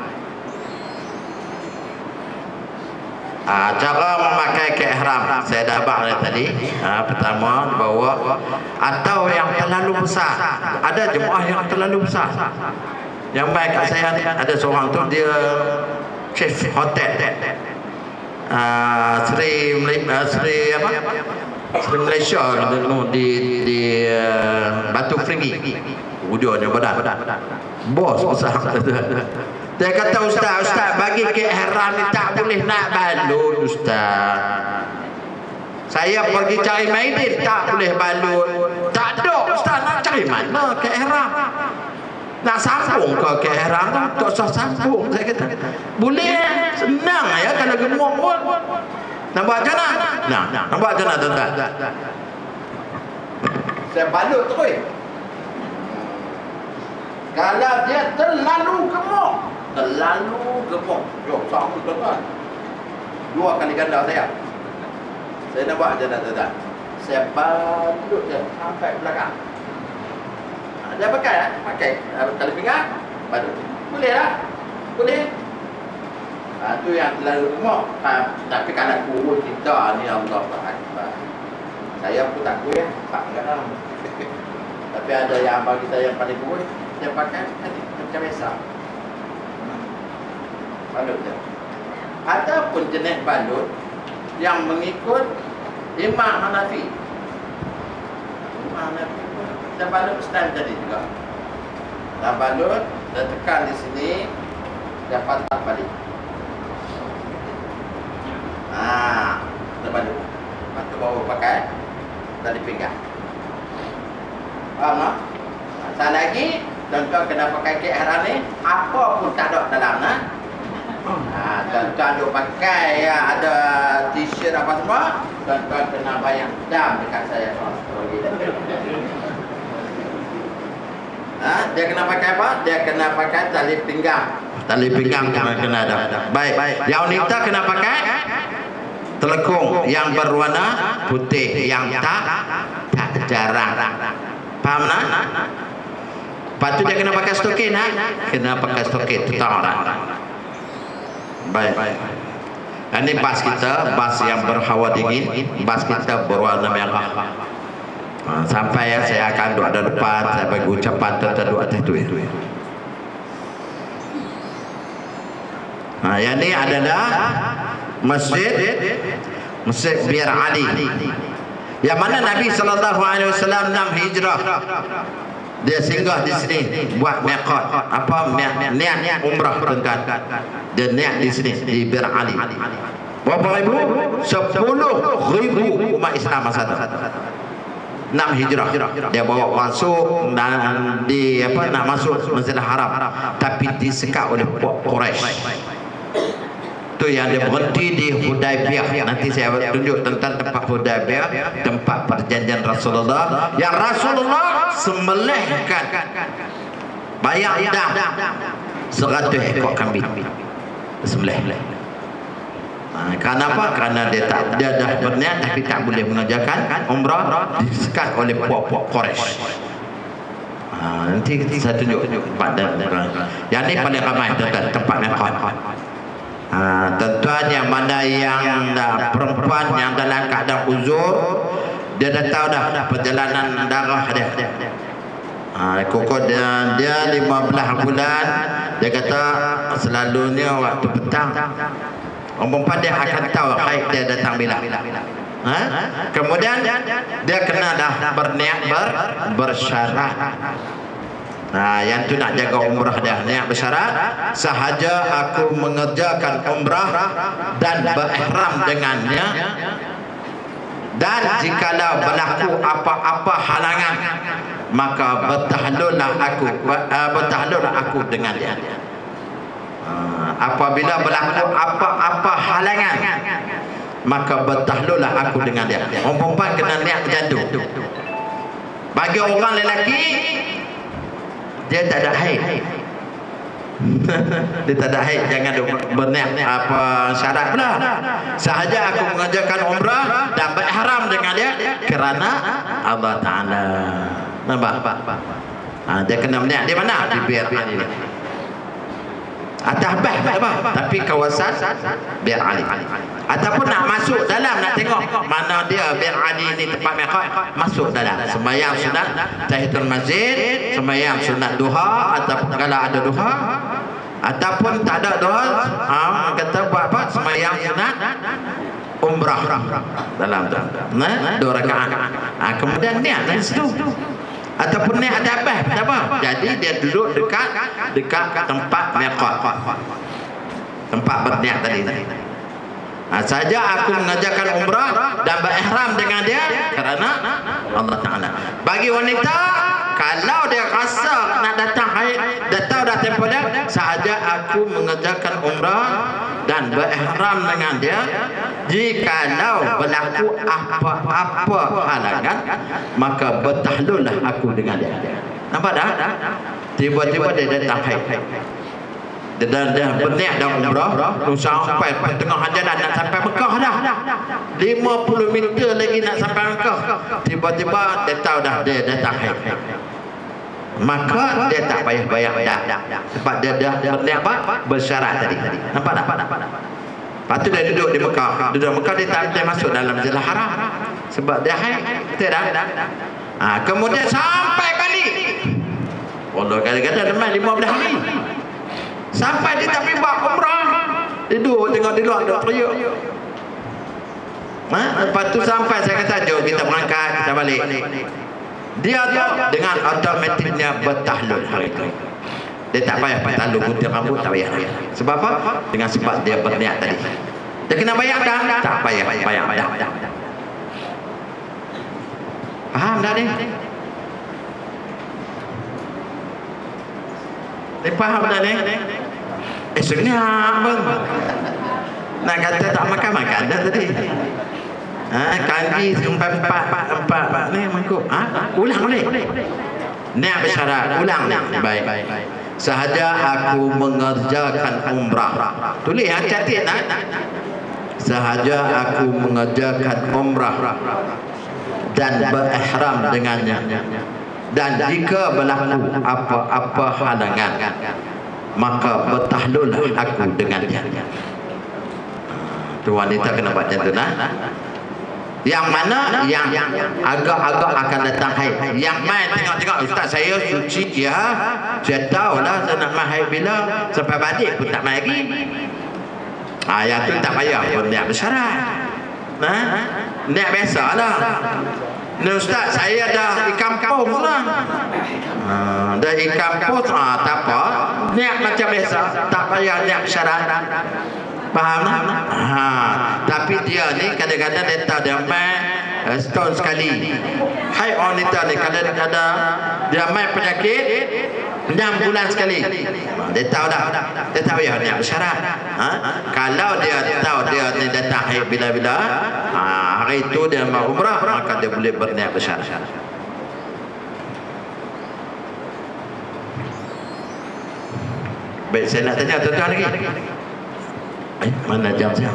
Cara memakai ihram saya dah bahas tadi. Pertama bawa atau yang terlalu besar. Ada jemaah yang terlalu besar. Yang baik kat saya ada seorang tu, dia chef hotel. Sri Malaysia di Batu Ferringhi. Udahnya badan. Bos besar. Dia kata, Ustaz bagi ihram ni tak boleh nak balut Ustaz. Saya pergi cari Maidin tak boleh balut. Tak ada Ustaz, nak cari mana ihram? Nak sambung ke ihram tu? Tak usah sambung, saya kata. Boleh, senang ya kalau gemuk pun. Nampak macam mana? Nampak macam mana tuan-tuan? saya balut terus. Kalau dia terlalu gemuk, jom sama tuan-tuan. 2 kali ganda saya nak buat je dah. Saya balut dia sampai belakang. Dia pakai tali pinggang, balut. Boleh lah, boleh. Itu yang terlalu gemuk. Tapi kalau kurus kita ni, Allah Akbar. Saya pun tak kurus, tak enggak. Tapi ada yang bagi saya yang paling kurus, dia pakai macam biasa. Balut je. Ataupun jenis balut yang mengikut Imam Hanafi. Dia balut style tadi juga. Dah balut, dah tekan di sini, dah patah balik. Dah balut. Lepas tu baru pakai tali pinggang. Faham tak? Satu lagi, tuan-tuan kena pakai kek haram ni, apa pun tak ada dalam nah. Tuan-tuan duk pakai ada t-shirt apa semua, tuan-tuan kena bayar dam dekat saya. Dia kena pakai apa? Dia kena pakai tali pinggang. Tali pinggang kena ada. Baik. Yang wanita kena pakai telekung yang berwarna putih yang tak jarang. Faham tak? Lepas tu dia kena pakai stokin. Kena pakai stokin. Tahu tak? Baik. Ini bas kita, bas yang berhawa dingin, bas kita berwarna merah. Sampai saya akan duduk ada depan, saya bagi ucapan tentang duduk atas itu. Yang ini adalah Masjid Bir Ali, yang mana Nabi SAW 6 hijrah dia singgah di sini buat miqat, niat umrah tuan-tuan. Dia niat di sini di Bir Ali. Berapa ribu? 10,000 umat Islam masa itu. 6 hijrah dia bawa masuk dan nak masuk Masjidil Haram, tapi disekat oleh Quraisy. Itu yang dia berhenti di Hudaybiyah. Nanti saya tunjuk tentang tempat Hudaybiyah, tempat perjanjian Rasulullah yang Rasulullah sembelihkan bayar dah 100 ekor kambing sembelih. Kenapa? Kerana dia dah berniat tapi tak boleh mengerjakan umrah, disekat oleh puak-puak Quraisy. Nanti saya tunjuk tempat dan yang ni paling ramai tempat miqat. Tuan-tuan yang mana yang perempuan yang dalam keadaan uzur, dia dah tahu dah perjalanan darah dia. Kokok dia 15 bulan, dia kata selalunya waktu petang. Orang perempuan dia akan tahu haid dia datang bila. Kemudian dia kena dah berniat bersyarat. Yang tu nak jaga umrah dia, niat bersyarat, sahaja aku mengerjakan umrah dan berihram dengannya, dan jikalau berlaku apa-apa halangan, maka bertahlullah aku dengan dia. Apabila berlaku apa-apa halangan, maka bertahlullah aku dengan dia. Orang perempuan kena niat jadu. Bagi orang lelaki, dia tak ada haid. Dia tak ada haid, jangan berniat apa syarat pula. Sahaja aku mengerjakan umrah dan berihram dengan dia kerana Allah Ta'ala. Nampak? Dia kena berniat di mana? Di Bir Ali. Atas bah, tapi kawasan Bir Ali. Ataupun nak masuk dalam, nak tengok mana dia Bir Ali ni tempat miqat, masuk dalam. Sembahyang sunat tahiyatul masjid, sembahyang sunat duha, ataupun kalau ada duha, ataupun tak ada duha, kata buat apa? Sembahyang sunat umrah dalam tu. 2 rakaat. Kemudian niat dari situ. Ataupun niat ada apa? Jadi dia duduk dekat tempat miqat, tempat berniat tadi. Saja aku mengerjakan umrah dan berihram dengan dia kerana Allah Ta'ala. Bagi wanita, kalau dia rasa nak datang haid, dah tahu dah tempoh dia, sahaja aku mengerjakan umrah dan berihram dengan dia, jikalau berlaku apa-apa halangan, maka bertahlullah aku dengan dia. Nampak tak? Tiba-tiba dia datang haid. Dia berniat dah umrah, sampai tengah jalan nak sampai Mekah dah. 50 meter lagi nak sampai Mekah. Tiba-tiba dia tahu dah dia datang haid. Maka dia tak payah bayar dah. Sebab dia dah berniat apa? Bersyarat tadi. Nampak tak? Lepas tu dia duduk di Mekah. Duduk Mekah dia tak boleh masuk dalam Masjidil Haram. Sebab dia haid. Betul tak? Kemudian sampai balik. Allah kadang-kadang lemah 15 hari. Sampai dia tak pergi buat umrah. Duduk tengok di luar duduk teriuk. Lepas tu sampai saya kata jom kita berangkat, kita balik. Dia tu dengan automatiknya bertahlul hari itu. Dia tak payah tahlul gunting rambut, tak payah. Sebab apa? Dengan sebab dia berniat tadi. Dia kena bayar dah? Tak payah bayar dah. Faham dah ni? Dia faham dah ni? Senyap bang. Nak kata tak makan dah tadi. Kanji empat ni mangkuk. Ulang boleh? Niat bersyarat. Ulang ni. Baik. Sahaja aku mengerjakan umrah. Tulis catat nak. Sahaja aku mengerjakan umrah dan berihram dengannya. Dan jika berlaku apa-apa halangan, maka bertahlul aku dengan dia. Tu wanita kena buat macam tu nah. Yang mana yang agak-agak akan datang haid. Yang main tengok-tengok ustaz saya suci ya. Saya tahu lah saya nak main haid bila, sampai balik pun tak main lagi. Yang tu tak payah pun niat bersyarat. Niat biasalah. Ni ustaz saya dah di kampung lah. Dah di kampung tak apa. Niat macam biasa, tak payah niat syarat. Faham tak? Tapi dia ni kadang-kadang dia tak ada main setahun sekali. Hai wanita ni kadang-kadang dia main penyakit 6 bulan sekali. Dia tahu dah. Dia tak payah niat bersyarat. Kalau dia tahu dia ni datang haid bila-bila, hari itu dia mau umrah, maka dia boleh berniat bersyarat. Baik, saya nak tanya tuan-tuan lagi. Mana jam saya?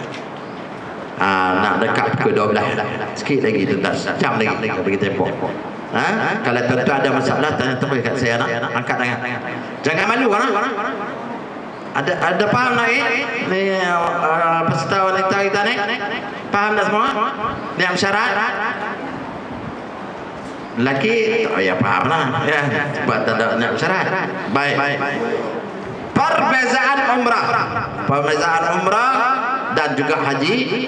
Nak dekat ke 12. Sikit lagi tuan-tuan. Jam lagi bagi tempoh. Kalau tuan-tuan ada masalah, tanya terus kat saya nak angkat tangan. Jangan malu orang. Ada faham tak ni peserta wanita kita ni? Faham tak semua? Niat bersyarat? Lelaki ya faham lah ya, sebab tak ada niat bersyarat. Baik. Perbezaan umrah dan juga haji.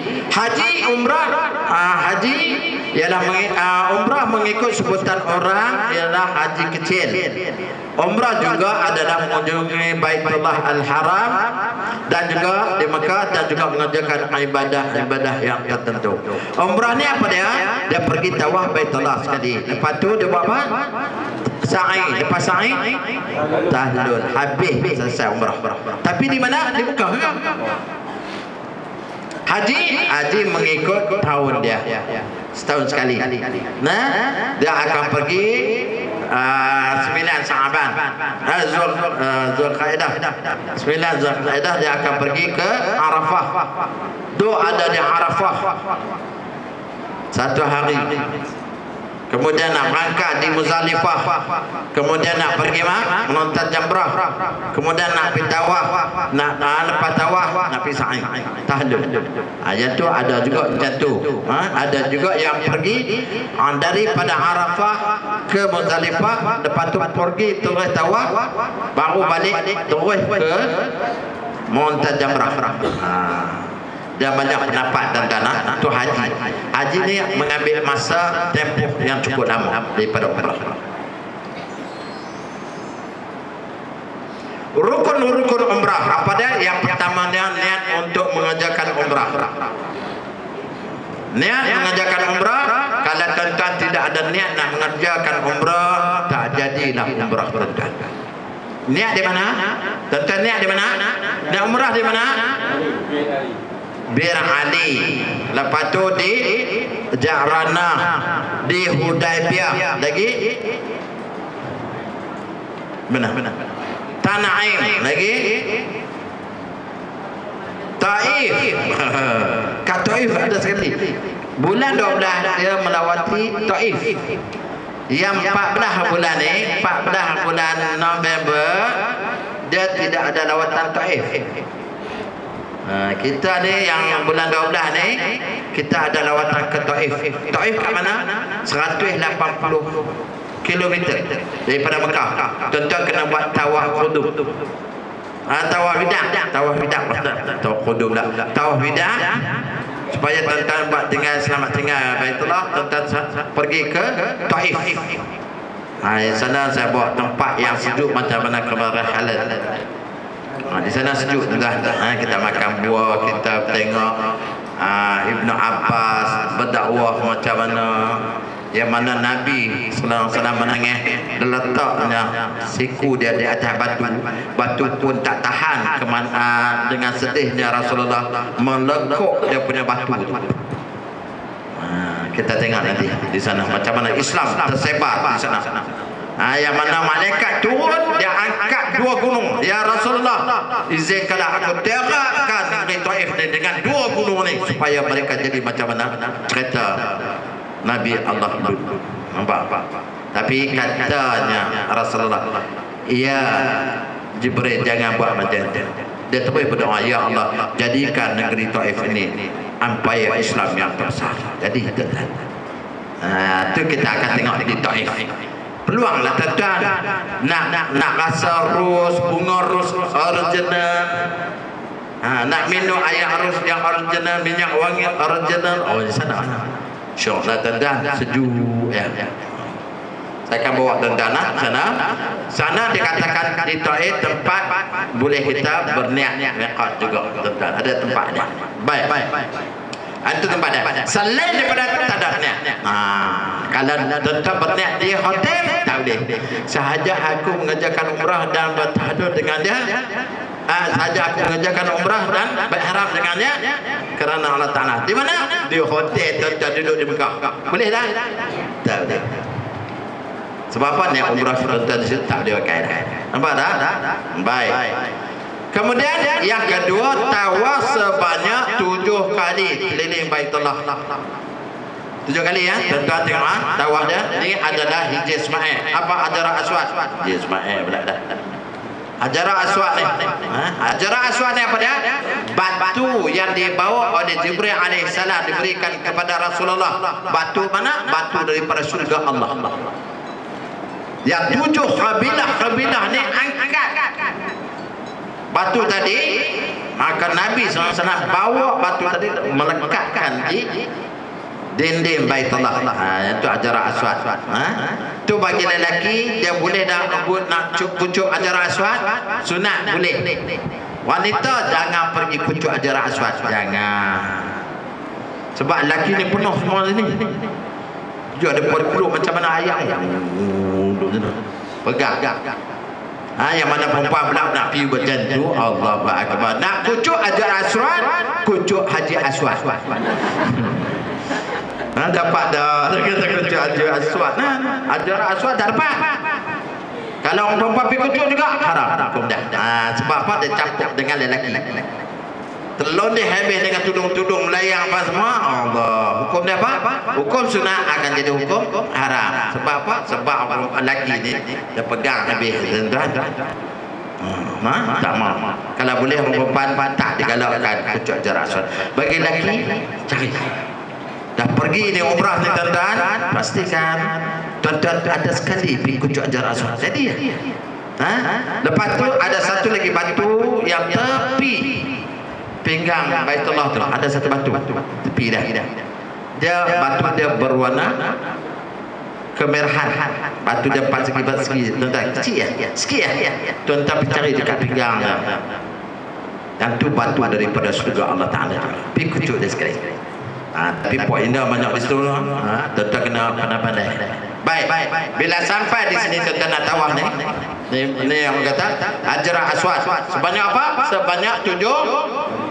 Haji ialah umrah mengikut sebutan orang ialah haji kecil. Umrah juga adalah mengunjungi Baitullah Al-Haram dan juga di Mekah dan juga mengerjakan ibadah yang tertentu. Umrah ni apa dia? Dia pergi tawaf Baitullah sekali. Lepas tu dia buat apa? Sa'i. Lepas sa'i tahlul. Habis selesai umrah. Tapi di mana? Di Mekah ke? Haji mengikut tahun dia. Setahun sekali. Dia akan pergi 9 Sa'ban. Zulqa'dah. 9 Zulqa'dah dia akan pergi ke Arafah. Tu ada di Arafah 1 hari. Kemudian nak berangkat di Muzdalifah. Kemudian nak pergi melontar jamrah. Kemudian nak pergi tawaf. Lepas tawaf nak pergi sa'i. Tahlul. Yang tu ada juga macam tu. Ada juga yang pergi daripada Arafah ke Muzdalifah. Lepas tu pergi terus tawaf, baru balik terus ke melontar jamrah. Dia banyak pendapat dan dana tu haji. Haji ni mengambil masa tempoh yang cukup lama daripada umrah. Rukun-rukun umrah apa dia? Yang pertamanya niat untuk mengerjakan umrah. Niat mengerjakan umrah. Kalau tuan-tuan tidak ada niat nak mengerjakan umrah, tak jadilah umrah tuan-tuan. Niat di mana? Tuan-tuan niat di mana? Niat umrah di mana? Bir Ali, lepas tu di Ja'ranah, di Hudaybiyah, lagi benar Tan'im, lagi Taif. Kat Taif ada sekali. Bulan 12 dia melawati Taif. Yang 14 bulan ni, 14 bulan November, dia tidak ada lawatan Taif. Kita ni yang bulan 12 ni, kita ada lawatan ke Taif. Taif kat mana? 180 kilometer daripada Mekah. Tuan-tuan kena buat tawaf qudum. Tawaf wida', tawaf qudum lah. Tawaf wida' supaya tuan-tuan buat tinggal selamat tinggal Baitullah, tuan-tuan pergi ke Taif. Di sana saya bawa tempat yang sejuk macam mana kemarin halal. Di sana sejuk tuan. Kita makan buah, kita tengok Ibnu Abbas berdakwah macam mana, yang mana Nabi sallallahu alaihi wasallam menangis, dia letaknya siku dia di atas batu pun tak tahan dengan sedihnya Rasulullah melekuk dia punya batu tu. Kita tengok nanti di sana macam mana Islam tersebar di sana. Yang mana malaikat turun, dia angkat 2 gunung. Ya Rasulullah, izinkanlah aku tegakkan di Taif ni dengan 2 gunung ni supaya mereka jadi macam mana cerita Nabi Allah dulu. Nampak? Tapi katanya Rasulullah, ya Jibril, jangan buat macam tu. Dia terus berdoa, ya Allah, jadikan negeri Taif ini empayar Islam yang terbesar. Jadi itu tu kita akan tengok di Taif. Peluanglah tuan-tuan nak rasa rus, bunga rus original, nak minum air rus yang original, minyak wangi original, di sana. InsyaAllah tuan-tuan, sejuk ya. Saya akan bawa tuan-tuan sana dikatakan di Taif tempat boleh kita berniat miqat juga tuan-tuan. Ada tempatnya. Baik. Itu tempatnya. Selain daripada itu tak ada niat. Kalau tuan-tuan berniat di hotel tak boleh. Sahaja aku mengerjakan umrah dan bertahdud dengan dia, sahaja aku mengerjakan umrah dan berihram dengannya kerana Allah Ta'ala. Di mana? Di hotel tuan-tuan duduk di Mekah. Boleh dah? Tak boleh. Sebab apa niat umrah tuan-tuan di situ tak boleh pakai dah. Nampak dah? Baik. Kemudian yang kedua, tawaf sebanyak 7 kali keliling Baitullah. 7 kali ya. Tuan-tuan tengok tawaf dia. Ini adalah Hijr Ismail. Apa Hajar Aswad? Hijr Ismail pula dah. Hajar Aswad ni. Hajar Aswad ni apa dia? Batu yang dibawa oleh Jibril alaihissalam diberikan kepada Rasulullah. Batu mana? Batu daripada surga Allah. Yang 7 kabilah ni angkat batu tadi, maka Nabi SAW bawa batu tadi melekatkan di dinding Baitullah. Itu Hajar Aswad. Itu bagi lelaki dia boleh dah nak pucuk Hajar Aswad, sunat boleh. Wanita jangan pergi pucuk Hajar Aswad, jangan. Sebab lelaki ni penuh semua sini. Dia ada peluk macam mana ayam. Pegang. Yang mana perempuan pula nak pergi macam tu, Allahu Akbar. Nak kucuk Hajar Aswad, kucuk Haji Aswad. Dapat dah. Kita kucuk Hajar Aswad. Hajar Aswad tak dapat. Kalau orang perempuan pergi kucuk juga, haram. Hukum dah. Sebab apa? Dia campur dengan lelaki. Telur dia habis dengan tudung-tudung melayang apa semua, Allah. Hukum dia apa? Hukum sunat akan jadi hukum haram. Sebab apa? Sebab lelaki ni dia pegang habis tuan-tuan. Tak mau. Kalau boleh perempuan tak digalakkan kucuk Hajar Aswad. Bagi lelaki cari. Dah pergi ni umrah ni tuan-tuan, pastikan tuan-tuan ada sekali pergi kucuk Hajar Aswad. Jadi lepas tu ada satu lagi batu yang tepi pinggang Baitullah tu, ada satu batu tepi dah. Dia batu dia berwarna kemerahan. Batu dia 4 segi tuan-tuan, kecil ya, sikit ya. Tuan-tuan cari dekat pinggang dia. Dan tu batu daripada surga Allah Ta'ala. Pergi kucuk dia sekali. Tapi puak indah banyak di situ. Tuan-tuan kena pandai-pandai. Baik. Bila sampai di sini tuan-tuan nak tawaf ni. Ini yang kata Hajar Aswad. Sebanyak apa? Sebanyak 7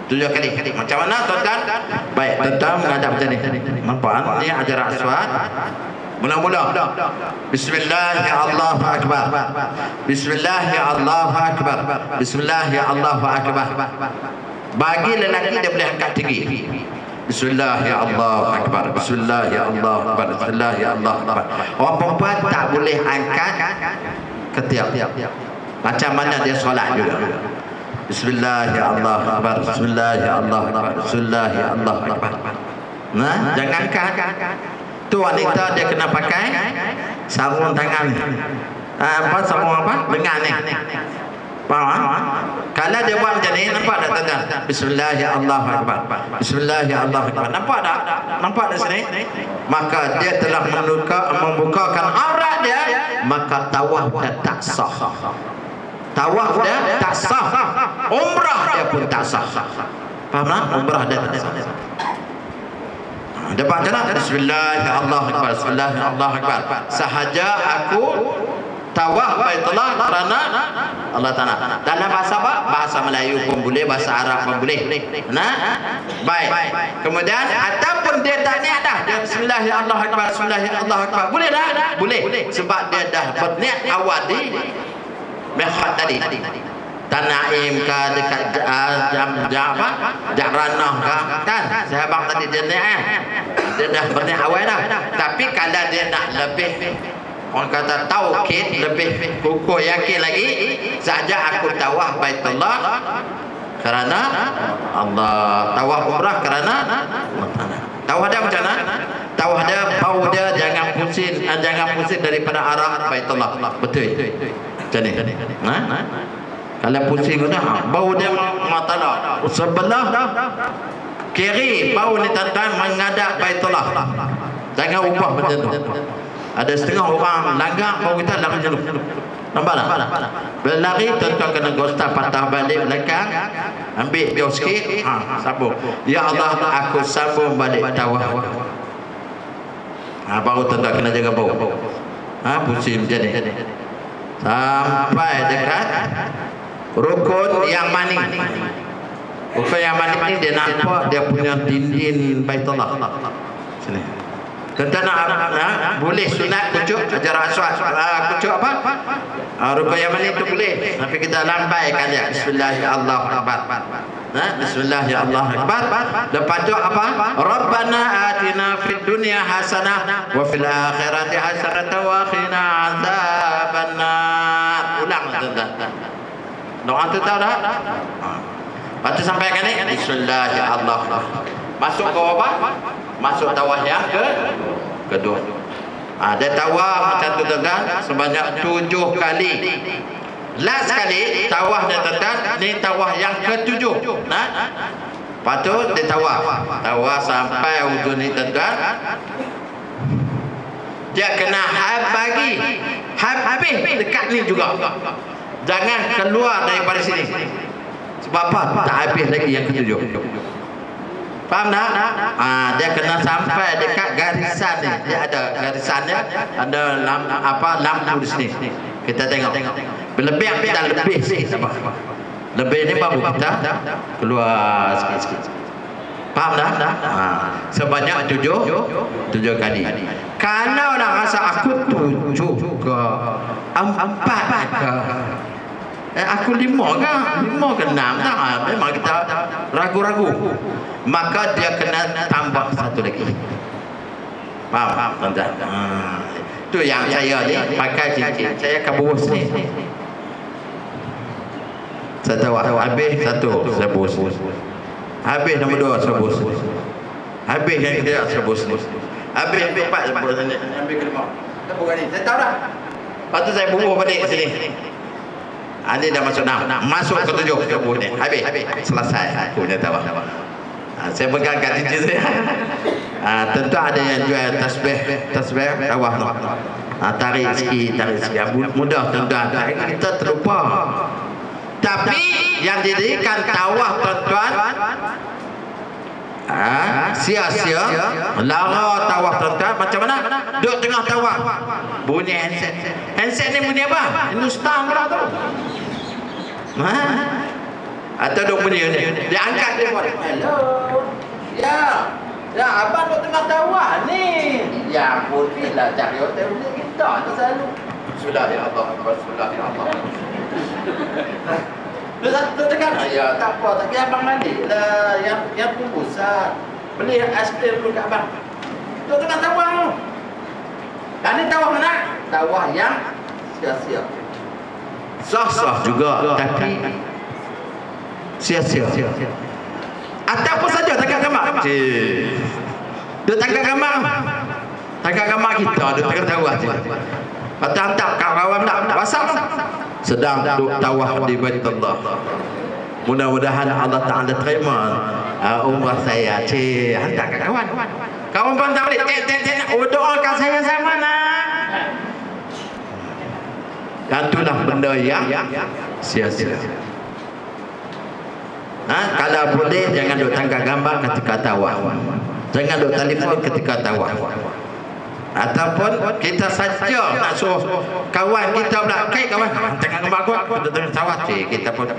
7 kali. Macam mana tuan-tuan? Baik, tuan-tuan menghadap macam ni. Nampak? Ni Hajar Aswad. Mula-mula. Bismillahirrahmanirrahim. Bismillahirrahmanirrahim. Bismillahirrahmanirrahim. Bagi lelaki dia boleh angkat tinggi. Bismillahirrahmanirrahim. Bismillahirrahmanirrahim. Bismillahirrahmanirrahim. Orang perempuan tak boleh angkat ketiak. Macam mana dia solat juga. Bismillahirrahmanirrahim. Bismillahirrahmanirrahim. Bismillahirrahmanirrahim. Nah, jangan angkat. Tu wanita dia kena pakai sarung tangan. Apa sarung apa? Lengan ni. Faham? Kalau dia buat macam ni, nampak tak tuan-tuan? Bismillahirrahmanirrahim. Bismillahirrahmanirrahim. Nampak tak? Nampak di sini? Maka dia telah membukakan aurat dia, maka tawaf dia tak sah. Tawaf dia tak sah. Umrah dia pun tak sah. Faham tak? Umrah dia tak sah. Dapat macam mana? Bismillahirrahmanirrahim. Bismillahirrahmanirrahim. Sahaja aku tawaf Baitullah kerana Allah Ta'ala. Dalam bahasa apa? Bahasa Melayu pun boleh, bahasa Arab pun boleh. Nah, baik. Kemudian ataupun dia tak niat dah, dia Bismillahirrahmanirrahim. Bismillahirrahmanirrahim. Boleh dah? Boleh. Sebab dia dah berniat awal di Miqat tadi. Tanaim ke dekat Jaranah ke kan sahabat tadi dia niat dia dah berniat awal dah. Tapi kalau dia nak lebih orang kata taukid, lebih kukuh yakin lagi, saja aku tawaf Baitullah kerana Allah, tawaf umrah kerana Allah. Tawaf dia macam mana? Tawaf dia bau dia jangan pusing daripada arah Baitullah. Betul. Macam ni. Kalau pusing dah, bau dia matala sebelah kiri bau ni tuan-tuan menghadap Baitullah. Jangan ubah macam tu. Ada setengah orang langgar bau kita lari macam tu. Nampak tak? Berlari tuan-tuan kena gostar patah balik belakang, ambil jauh sikit, sambung. Ya Allah, aku sambung balik tawaf. Baru tuan-tuan kena jaga bau. Pusing macam ni. Sampai dekat rukun yang mani. Rukun yang mani ni dia nampak dia punya dinding Baitullah. Sini. Tuan-tuan nak boleh sunat kucuk Hajar Aswad. Kucuk apa? Rukun yang mani tu boleh. Tapi kita lambaikan dia. Bismillahirrahmanirrahim. Bismillahirrahmanirrahim. Lepas tu apa? Rabbana atina fid dunya hasanah wa fil akhirati hasanah wa qina azabannar. Ulang tuan-tuan. Doa tu tahu tak? Lepas tu sampaikan ni Bismillahirrahmanirrahim. Masuk ke apa? Masuk tawaf yang kedua. Dia tawaf macam tu tuan-tuan sebanyak 7 kali. Last kali tawaf dia tuan-tuan, ni tawaf yang ke-7. Lepas tu dia tawaf sampai ujung ni tuan-tuan. Dia kena bagi habis dekat ni juga. Jangan keluar daripada sini. Sebab apa? Tak habis lagi yang ke-7. Faham tak? Dia kena sampai dekat garisan ni. Dia ada garisannya, ada lampu di sini. Kita tengok. Lebih kita lebih sikit. Lebih ni baru kita keluar sikit-sikit. Faham tak? Sebanyak 7 kali. Kalau nak rasa aku 7 ke 4 ke aku 5 ke 6 tak? Memang kita ragu-ragu. Maka dia kena tambah satu lagi. Faham tuan-tuan? Itu yang saya ni pakai cincin. Saya akan burus ni. Saya tahu habis satu saya burus. Habis nombor 2 saya burus. Habis yang ketiga saya burus. Habis 4 saya burus ni. Habis kelima. Saya burus ni. Saya tahu dah. Lepas tu saya burus balik sini. Ini dah masuk 6. Masuk ke 7 saya burus ni. Habis. Selesai aku punya tawaf. Saya pegang kat cincin saya. Tentu ada yang jual tasbih tawaf tu. Tarik sikit. Mudah tuan-tuan. Kita terlupa. Tapi yang didirikan tawaf tuan-tuan, sia-sia lara tawaf tuan-tuan. Macam mana? Duduk tengah tawaf bunyi handset ni bunyi apa? Hindustan pula tu. Atau duk bunyi ni. Dia angkat telefon. Hello. Ya, abang duk tengah tawah ni. Ya, bolehlah cari hotel kita tu selalu. Sudah ya Allah, sudah ya Allah. Dia tekan, ya tak apa, tapi abang balik lah yang tunggu Ustaz. Beli aiskrim dulu kat abang. Tu tengah tawah tu. Dan ni tawah mana? Tawah yang sia-sia. Sah-sah juga, tapi sia-sia. Ataupun saja tangkap gambar. Dia tangkap gambar. Tangkap gambar kita, dia tengah tawah je. Atau hantar kawan nak WhatsApp sedang duduk tawaf di Baitullah. Mudah-mudahan Allah Ta'ala terima umrah saya. Hantar ke kawan. Kawan pun tak boleh. Doakan saya sama nak. Dan itulah benda yang sia-sia. Kalau boleh jangan duduk tangkap gambar ketika tawaf. Jangan duduk telefon ketika tawaf. Ataupun kita saja nak suruh kawan kita pula, "Kai kawan, tengah gambar aku tengah tawaf kita pun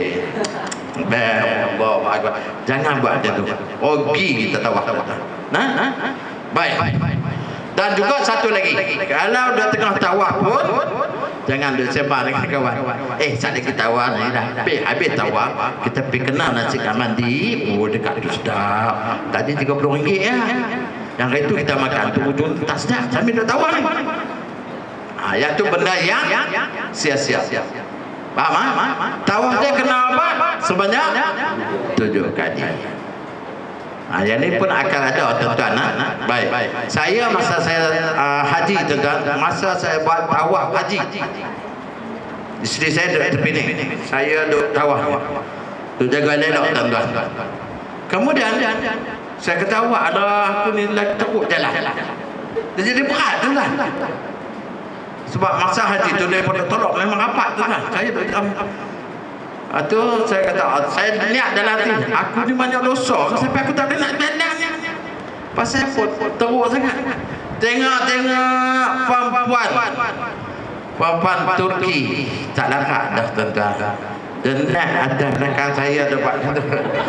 Allah. Jangan buat macam tu. Rugi kita tawaf. Baik. Dan juga satu lagi, kalau dah tengah tawaf pun jangan duk sembang dengan kawan. Saat kita tawaf ni dah habis tawaf, kita pergi kenal nasi mandi. Dekat tu sedap. Tadi RM30 ya. Yang itu kita makan tu ujung tak sedap sambil dah tawaf ni. Yang tu benda yang sia-sia. Faham? Tawaf dia kena apa? Sebanyak 7 kali. Yang ni pun akan ada tuan-tuan. Baik. Saya masa saya haji tuan-tuan, masa saya buat tawaf haji, isteri saya duduk tepi ni, saya duduk tawaf, duduk jaga elok tuan-tuan. Kemudian saya ketawa, aku ni lagi teruk jalan. Dia jadi berat tuan-tuan. Sebab masa haji tu dia pun tolak memang rapat tuan-tuan. Saya duduk tu saya kata, saya niat dalam hati, aku ni banyak dosa sampai aku tak boleh nak jalan. Pasal pun teruk sangat. Tengok perempuan Turki tak larat dah tuan-tuan. Dan nak ada belakang saya ada buat tu.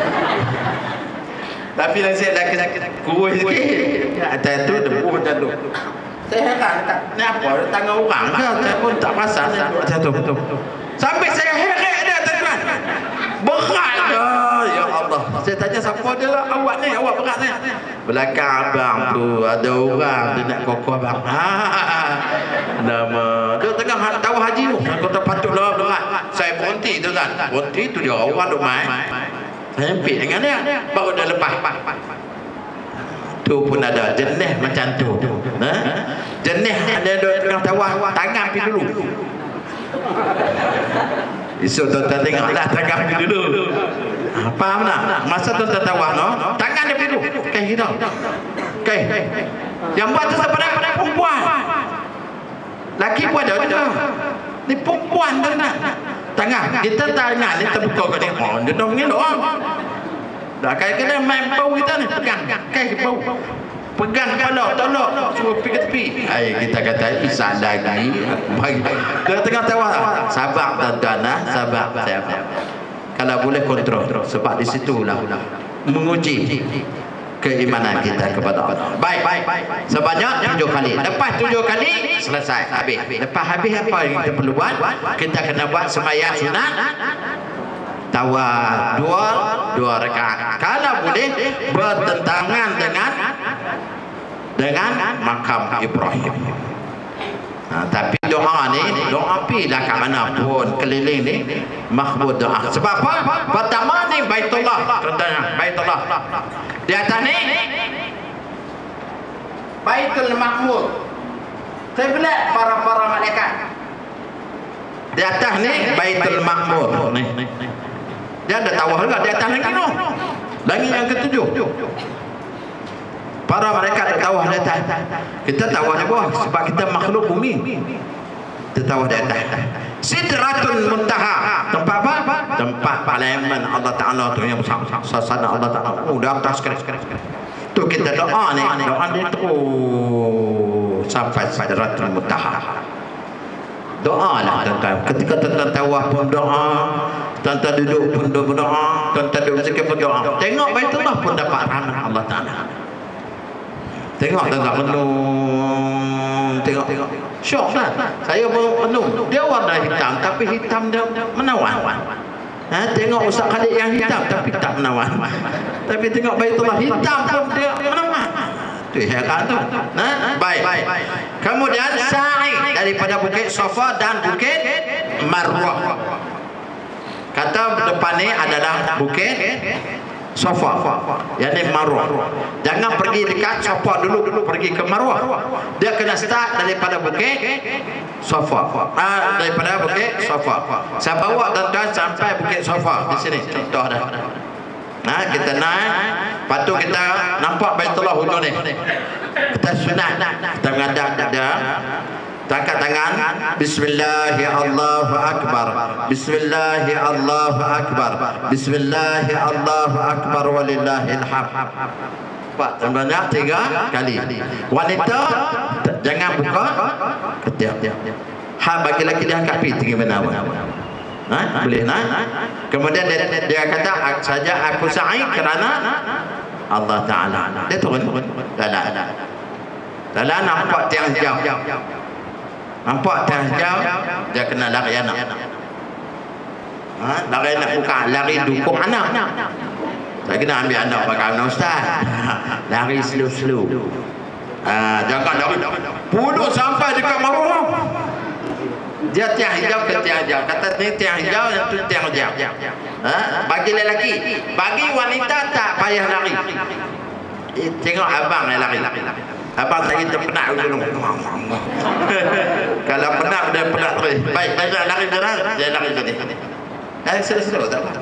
Tapi saya dah kurus sikit. Atas tu debu macam tu. Saya heran, ni apa? Tangan orang ke? Saya pun tak perasan macam tu. Sampai saya heret dia tuan-tuan. Berat dah. Ya Allah. Saya tanya siapa dia lah. Awak ni, awak berat ni. Belakang abang tu ada orang dia nak kokoh abang. Nama dia tengah tawaf haji tu. Kata patutlah berat. Saya berhenti tuan-tuan. Berhenti tu dia orang duk main. Saya empit dengan dia. Baru dia lepas. Tu pun ada jenis macam tu. Jenis ada tengah tawaf tangan pergi dulu. Esok tuan-tuan tengoklah tangan pergi dulu. Faham tak? Masa tuan-tuan tawaf no, tangan dia pergi dulu. Okey kita. Okey. Yang buat tu siapa dah? Perempuan. Laki pun ada juga. Ni perempuan tuan-tuan. Tangan. Kita tangan ni terbuka kat dia. Dia dah mengelak. Dah kaya-kaya main bau kita ni. Pegang. Kaya bau. Pegang kepala, tolak, suruh pergi ke tepi. Kita kata, isap lagi. Dia tengah tawaf. Sabar tuan-tuan, sabar. Kalau boleh kontrol. Sebab di situlah menguji keimanan kita kepada Allah. Baik. Sebanyak 7 kali. Lepas 7 kali, selesai. Habis. Lepas habis apa yang kita perlu buat? Kita kena buat sembahyang sunat. Tawaf 2 rakaat. Kalau boleh bertentangan dengan makam Ibrahim. Tapi doa ni, doa pilah kat mana pun keliling ni makbul doa. Sebab apa? Pertama ni Baitullah, contohnya Baitullah. Di atas ni Baitul Mahmud. Kiblat para malaikat. Di atas ni Baitul Mahmud. Dia ada tawaf juga di atas lagi tu. Langit yang ke-7. Para malaikat ada tawaf di atas. Kita tawaf di bawah sebab kita makhluk bumi. Kita tawaf di atas. Sidratul Muntaha. Tempat apa? Tempat parlimen Allah Ta'ala tu yang sasana Allah Ta'ala. Dah atas sekali. Tu kita doa ni. Doa ni terus sampai Sidratul Muntaha. Doa lah tuan-tuan. Ketika tuan-tuan tawaf pun doa, tuan-tuan duduk pun doa, tuan-tuan duduk zikir pun doa. Tengok Baitullah pun dapat rahmat Allah Ta'ala. Tengok tuan-tuan renung, tengok. Syok kan? Saya pun renung. Dia warna hitam, tapi hitam dia menawan. Tengok Ustaz Khalid yang hitam, tapi tak menawan. Tapi tengok Baitullah hitam pun dia menawan. Itu heran tu. Baik. Kemudian sa'i daripada Bukit Safa dan Bukit Marwah. Kata depan ni adalah Bukit Safa, yakni Marwah. Jangan pergi dekat Safa dulu pergi ke Marwah. Dia kena start daripada Bukit Safa. Daripada Bukit Safa. Saya bawa tuan-tuan sampai Bukit Safa di sini. Contoh dah. Kita naik, lepas tu kita nampak Baitullah hujung ni. Kita sunat, kita menghadap dia, angkat tangan, Bismillahirrahmanirrahim, Bismillahirrahmanirrahim, walillahilhamd. Banyak 3 kali. Wanita jangan buka ketiak. Bagi lelaki dia angkat pi tinggi menawan. Boleh kemudian dia kata saja aku sa'i kerana Allah Ta'ala. Dia turun dalam nampak tiang jauh, nampak tiang jauh, dia kena lari anak. Lari anak bukan lari dukung anak. Saya kena ambil anak pakai ustaz. Lari slow. Jangan lari puluh sampai dekat Marwah. Dia tiang hijau ke tiang hijau. Kata ni tiang hijau, yang tu tiang hijau. Bagi lelaki, bagi wanita tak payah lari. Tengok abang yang lari. Abang lagi terpenat dulu. Kalau penat dia penat terus. Baik, dia lari dia lari sini. Slow tak apa.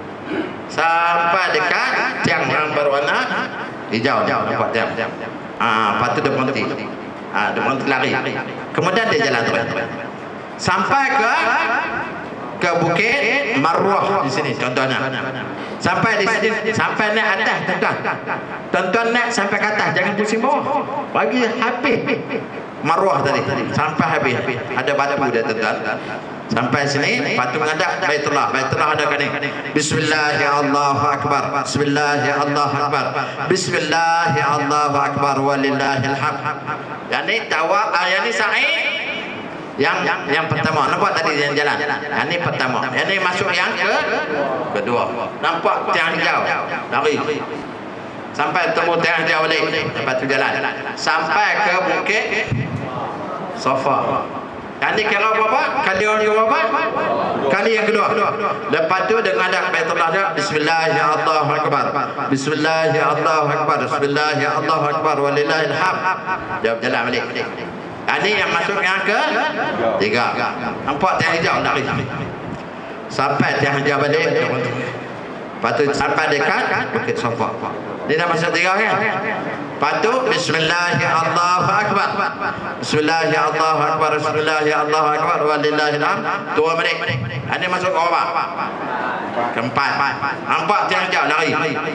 Sampai dekat tiang yang berwarna hijau. Nampak tiang. Lepas tu dia berhenti. Dia berhenti lari. Kemudian dia jalan terus. Sampai ke Bukit Marwah di sini contohnya. Sampai di sini, sampai naik atas tuan-tuan naik sampai ke atas, jangan pusing bawah. Bagi habis Marwah tadi sampai habis. Ada batu dia tuan-tuan. Sampai sini patu menghadap Baitullah. Baitullah ada kani. Bismillahirrahmanirrahim. Bismillahirrahmanirrahim. Bismillahirrahmanirrahim, walillahilhamd. Yani tawaf, yani sa'i yang pertama. Nampak tadi yang jalan. Ini pertama. Ini masuk yang kedua. Nampak tiang hijau. Lari. Sampai temu tiang hijau balik. Lepas tu jalan. Sampai ke Bukit Safa. Ini kira berapa? Kali yang berapa? Kali yang kedua. Lepas tu dengan ada Baitullah dia. Bismillahirrahmanirrahim. Bismillahirrahmanirrahim. Bismillahirrahmanirrahim. Walillahilhamd. Jawab jalan balik. Ini yang masuk yang ke-3. Nampak tiang hijau lari. Sampai tiang hijau balik. Lepas tu sampai dekat Bukit Safa. Ini dah masuk 3 kan? Lepas tu Bismillahirrahmanirrahim. Bismillahirrahmanirrahim. Bismillahirrahmanirrahim. Walillahilhamd. 2 menit. Ini masuk ke berapa? Ke-4. Nampak tiang hijau lari.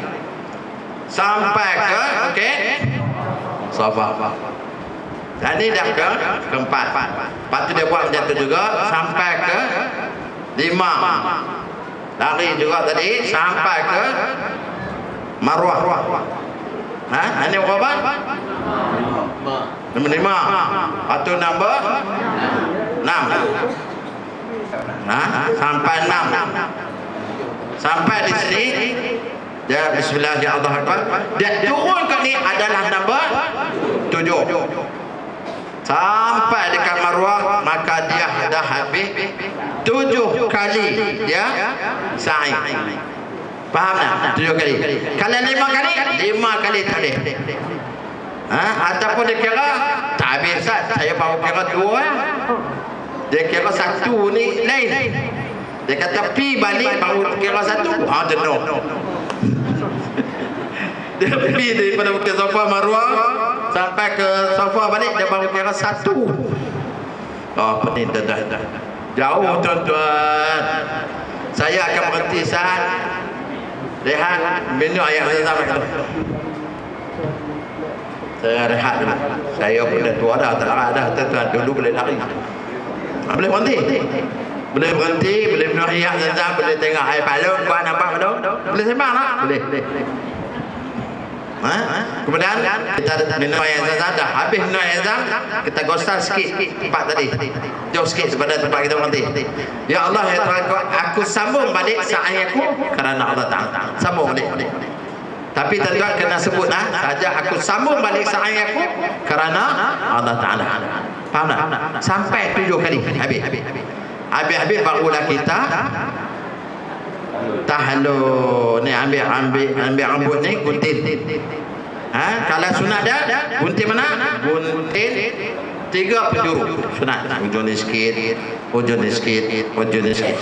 Sampai ke Bukit Safa. Ini dah ke-4. Lepas tu dia buat macam tu juga sampai ke 5. Lari juga tadi sampai ke Marwah. Ini berapa? Nombor 5. Lepas tu nombor 6. Sampai 6. Sampai di sini dia Bismillahirrahmanirrahim. Dia turun ke ni adalah nombor 7. Sampai dekat Marwah, maka dia dah habis 7 kali dia sa'i. Faham tak? 7 kali. Kalau 5 kali, 5 kali tak boleh. Ataupun dia kira tak habis Ustaz, saya baru kira 2. Dia kira 1 ni lain. Dia kata pi balik baru kira 1. Jenuh. Dia pergi daripada Bukit Safa Marwah sampai ke Safa balik dia baru kira 1. Apa ni dah jauh tuan-tuan. Saya akan berhenti saat rehat minum ayat sama tu. Saya rehat dulu. Saya pun dah tua dah, tak dah tuan-tuan, dulu boleh lari. Boleh berhenti. Boleh berhenti, boleh minum air Zam-Zam, boleh tengok air balon, buat nampak belum? Boleh sembang tak? Boleh. Kemudian kita minum air Zam-Zam, dah habis minum air Zam-Zam, kita gosal sikit tempat tadi. Jauh sikit daripada tempat kita berhenti. Ya Allah, ya Tuhan, aku sambung balik sa'i aku kerana Allah Ta'ala. Sambung balik. Tapi tuan-tuan kena sebut saja aku sambung balik sa'i aku kerana Allah Ta'ala. Faham tak? Sampai 7 kali habis barulah kita tahlul ni, ambil rambut ni gunting. Kalau sunat dah gunting mana? Gunting 3 penjuru sunat. Ujung ni sikit, ujung ni sikit, ujung ni sikit.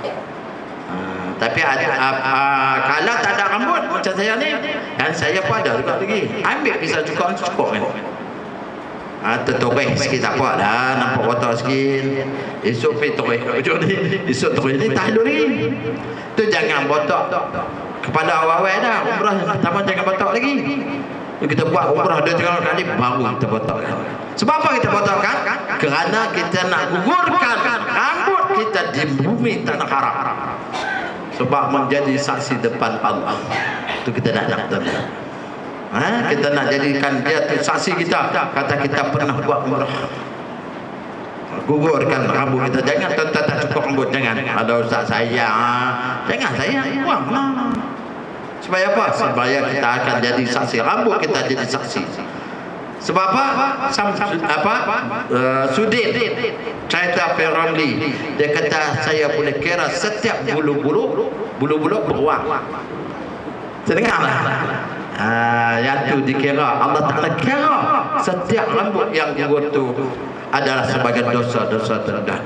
Tapi kalau tak ada rambut macam saya ni, dan saya pun ada juga lagi, ambil pisau cukup kan. Tertoreh sikit tak apa dah, nampak botak sikit. Esok pergi toreh ujung ni, esok toreh ni tahlul ni. Tu jangan botak kepala awal-awal dah. Umrah pertama jangan botak lagi. Kita buat umrah 2-3 kali baru kita botak. Sebab apa kita botak kan? Kerana kita nak gugurkan rambut kita di bumi tanah haram. Sebab menjadi saksi depan Allah. Itu kita nak tuan-tuan. Kita nak jadikan dia tu saksi kita, kata kita pernah buat umrah. Gugurkan rambut kita. Jangan tuan-tuan tak cukup rambut, jangan. Ada ustaz saya, jangan saya buang lah. Supaya apa? Supaya kita akan jadi saksi. Rambut kita jadi saksi. Sebab apa? Sudin cerita Ramli, dia kata saya boleh kira setiap bulu-bulu beruang. Terdengar tak? Yang tu dikira Allah Ta'ala kira setiap rambut yang gugur tu adalah sebagai dosa-dosa terendah.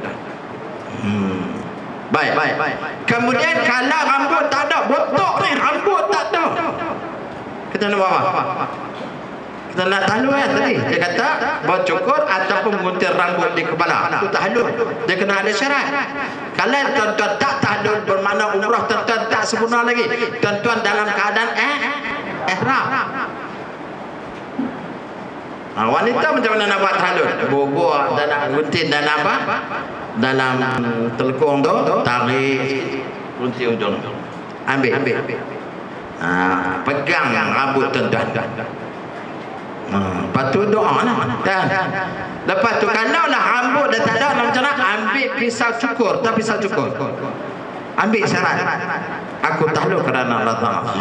Baik. Kemudian kalau rambut tak ada, botok ni rambut tak ada, kita nak buat apa? Kita nak tahlul kan tadi. Dia kata bercukur ataupun gunting rambut di kepala, itu tahlul. Dia kena ada syarat. Kalau tuan-tuan tak tahlul bermakna umrah tuan-tuan tak sempurna lagi. Tuan-tuan dalam keadaan ihram. Wanita macam mana nak buat tahlul? Bobok dan nak gunting dan apa? Dalam telekung tu tarik gunting ujung. Ambil. Pegang rambut tuan-tuan. Lepas tu doa lah kan? Lepas tu kalau lah rambut dah tak ada macam mana, ambil pisau cukur. Tak pisau cukur, ambil syarat aku tahlul kerana Allah Ta'ala.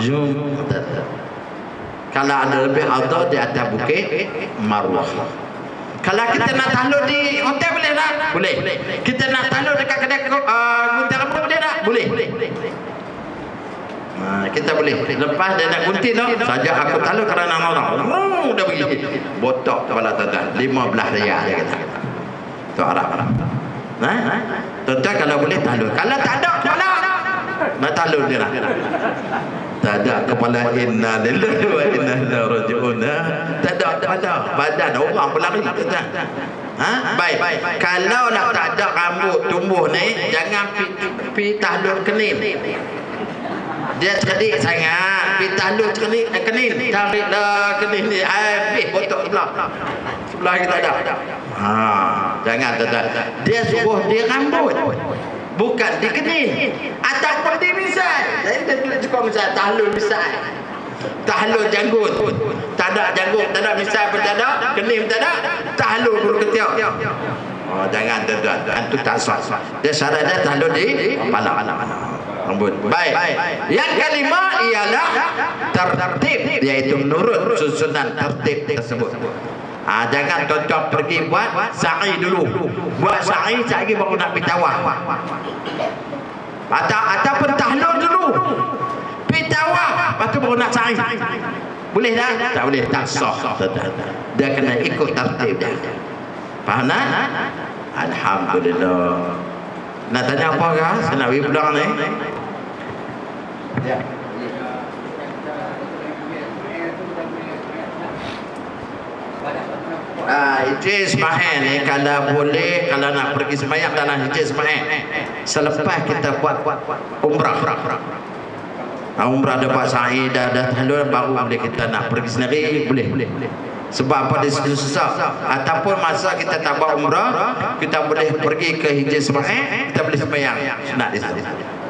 Kalau ada lebih afdal di atas bukit Marwah. Kalau kita nak tahlul di hotel boleh tak? Boleh. Kita nak tahlul dekat kedai gunting rambut boleh tak? Boleh. Kita boleh. Lepas dia nak gunting tu, saja aku tahlul kerana Allah. Dah pergi. Botak kepala tuan-tuan. 15 riyal dia kata. Tu Arab. Tuan-tuan kalau boleh tahlul. Kalau tak ada kepala, nak tahlul dia lah. Tak ada kepala, inna lillahi wa inna ilaihi raji'un. Tak ada kepala, badan orang berlari tuan-tuan. Baik. Kalau nak tak ada rambut tumbuh ni, jangan pi tahlul kening. Dia cerdik sangat, pi tahlul kening. Tariklah kening ni, habis botok sebelah kita ada. Jangan tuan-tuan. Dia suruh dia rambut, bukan di kening ataupun di misai. Jadi dia cukup misai, tahlul misai, tahlul janggut. Tak ada janggut, tak ada misai pun tak ada, kening tak ada, tahlul bulu ketiak. Jangan tuan-tuan, itu tak sah. Dia syarat dia tahlul di kepala rambut. Baik. Yang kelima ialah tertib, iaitu menurut susunan tertib tersebut. Jangan tuan-tuan pergi buat sa'i dulu. Buat sa'i lagi baru nak pergi tawaf. Ataupun tahlul dulu, pergi tawaf, lepas tu baru nak sa'i. Boleh tak? Tak boleh, tak sah. Dia kena ikut tertib dia. Faham tak? Alhamdulillah. Nak tanya apa kah? Saya nak pergi pulang ni. Ijaz sembahyang ni kalau boleh, kalau nak pergi sembahyang dalam ijaz sembahyang selepas kita buat umrah. Umrah dah buat sa'i dah tahlul, baru boleh kita nak pergi sendiri, boleh. Sebab apa dia susah. Ataupun masa kita tak buat umrah, kita boleh pergi ke Hijr Ismail, kita boleh sembahyang sunat di situ.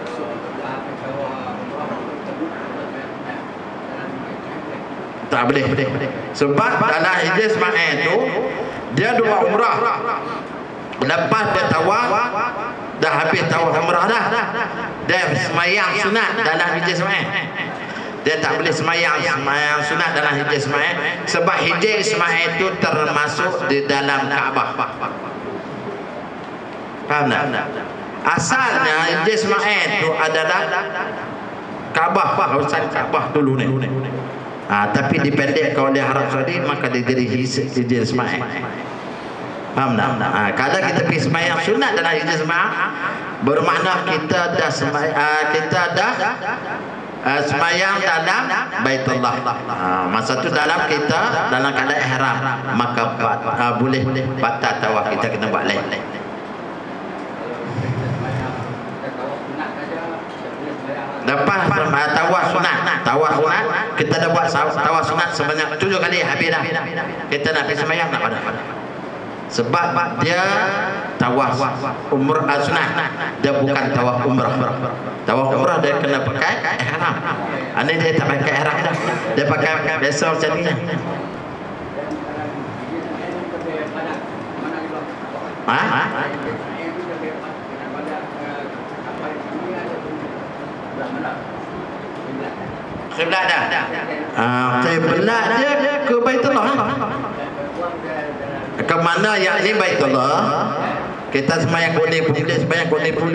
Tak boleh. Sebab dalam Hijr Ismail tu dia dua umrah. Lepas dia tawaf, dah habis tawaf umrah dah, dia sembahyang sunat dalam Hijr Ismail. Dia tak boleh sembahyang sunat dalam Hijr Ismail, sebab Hijr Ismail itu termasuk di dalam Kaabah. Faham tak? Asalnya Hijr Ismail itu adalah Kaabah, kawasan Kaabah dulu ni. Tapi dipendekkan oleh Arab Saudi, maka dia jadi Hijr Ismail. Faham tak? Kalau kita pergi sembahyang sunat dalam Hijr Ismail, bermakna kita dah sembahyang dalam Baitullah. Masa tu dalam kita dalam keadaan ihram, maka boleh batal tawaf, kita kena buat lain. Lepas tawaf sunat, kita dah buat tawaf sunat sebanyak 7 kali, habis dah. Kita nak pergi sembahyang tak pada. Sebab dia tawaf umrah sunat, dia bukan tawaf umrah. Tawaf umrah dia kena pakai ihram. Ini dia tak pakai ihram dah, dia pakai biasa macam ni. Kiblat dah. Kiblat dia ke Baitullah. Ke mana yang ini Baitullah? Kita sembahyang boleh, sembahyang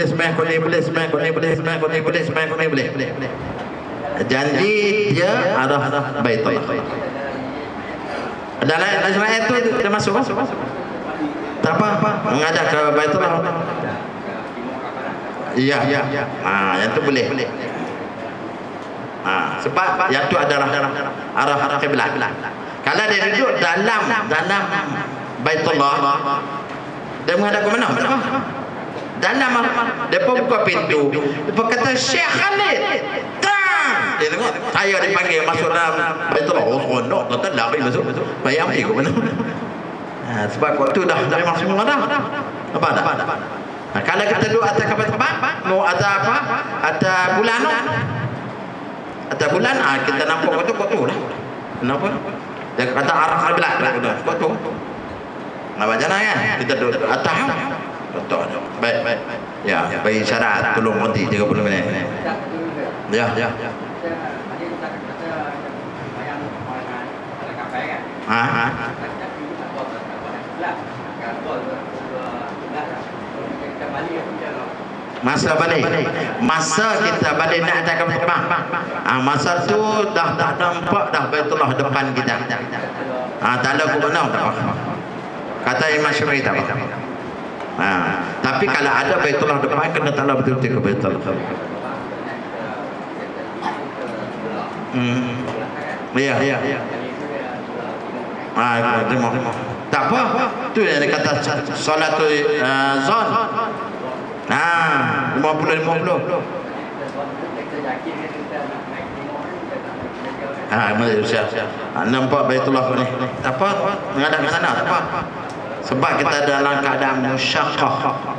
boleh. Janji dia arah Baitullah. Dalam sembahyang itu dia masuk. Tak apa, menghadap ke Baitullah. Iya. Yang tu boleh. Sebab yang tu adalah arah kiblat. Kalau dia duduk dalam Baitullah, dia menghadap ke mana? Dalam. Dia pun buka pintu. Dia pun kata, Syekh Khalid, dia tengok saya dipanggil masuk dalam Baitullah. Oh no, tak lari masuk. Bayang pergi ke mana? Sebab waktu dah memang semua dah. Apa dah? Kalau kita duduk atas kapal terbang, mau ada apa? Ada bulan. Ada bulan, kita nampak kotor lah. Kenapa? Dia kata arah kiblat dah. Kotor. Nak baca kan? Kita duduk atas. Kotor. Baik. Ya, bagi syarat tolong berhenti 30 minit. Ya. Masa kita balik nak atas kapal terbang, masa tu dah nampak dah Baitullah depan kita. Tak ada ke mana tak apa. Kata Imam Syafi'i tak apa. Tapi kalau ada Baitullah depan, kena taklah betul-betul ke Baitullah. Ya. Tak apa. Tu yang dia kata salatul zon. 50. Malaysia. Nampak Baitullah ni. Tak apa, menghadap ke sana tak apa. Sebab kita dalam keadaan musyaqqah.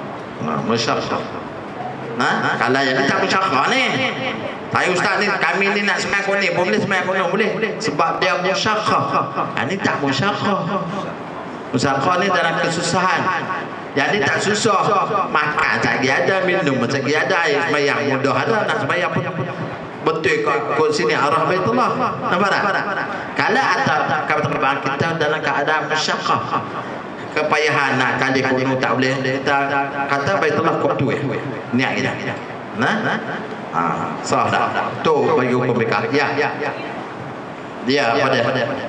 Kalau yang tak musyaqqah ni, saya ustaz ni, kami ni nak sembahyang ni, boleh sembahyang boleh. Sebab dia musyaqqah. Ini tak musyaqqah. Musyaqqah ni dalam kesusahan. Jadi tak susah, makan tak ada, minum tak ada, air sembahyang mudah ada, nak sembahyang pun betul kot sini arah Baitullah. Nampak tak? Kalau ada kapal terbang kita dalam keadaan musyaqqah, kepayahan nak kali kuno tak boleh, kita kata Baitullah kok tu niat kita. Sah dah. Tu bagi hukum mereka. Ya. Dia pada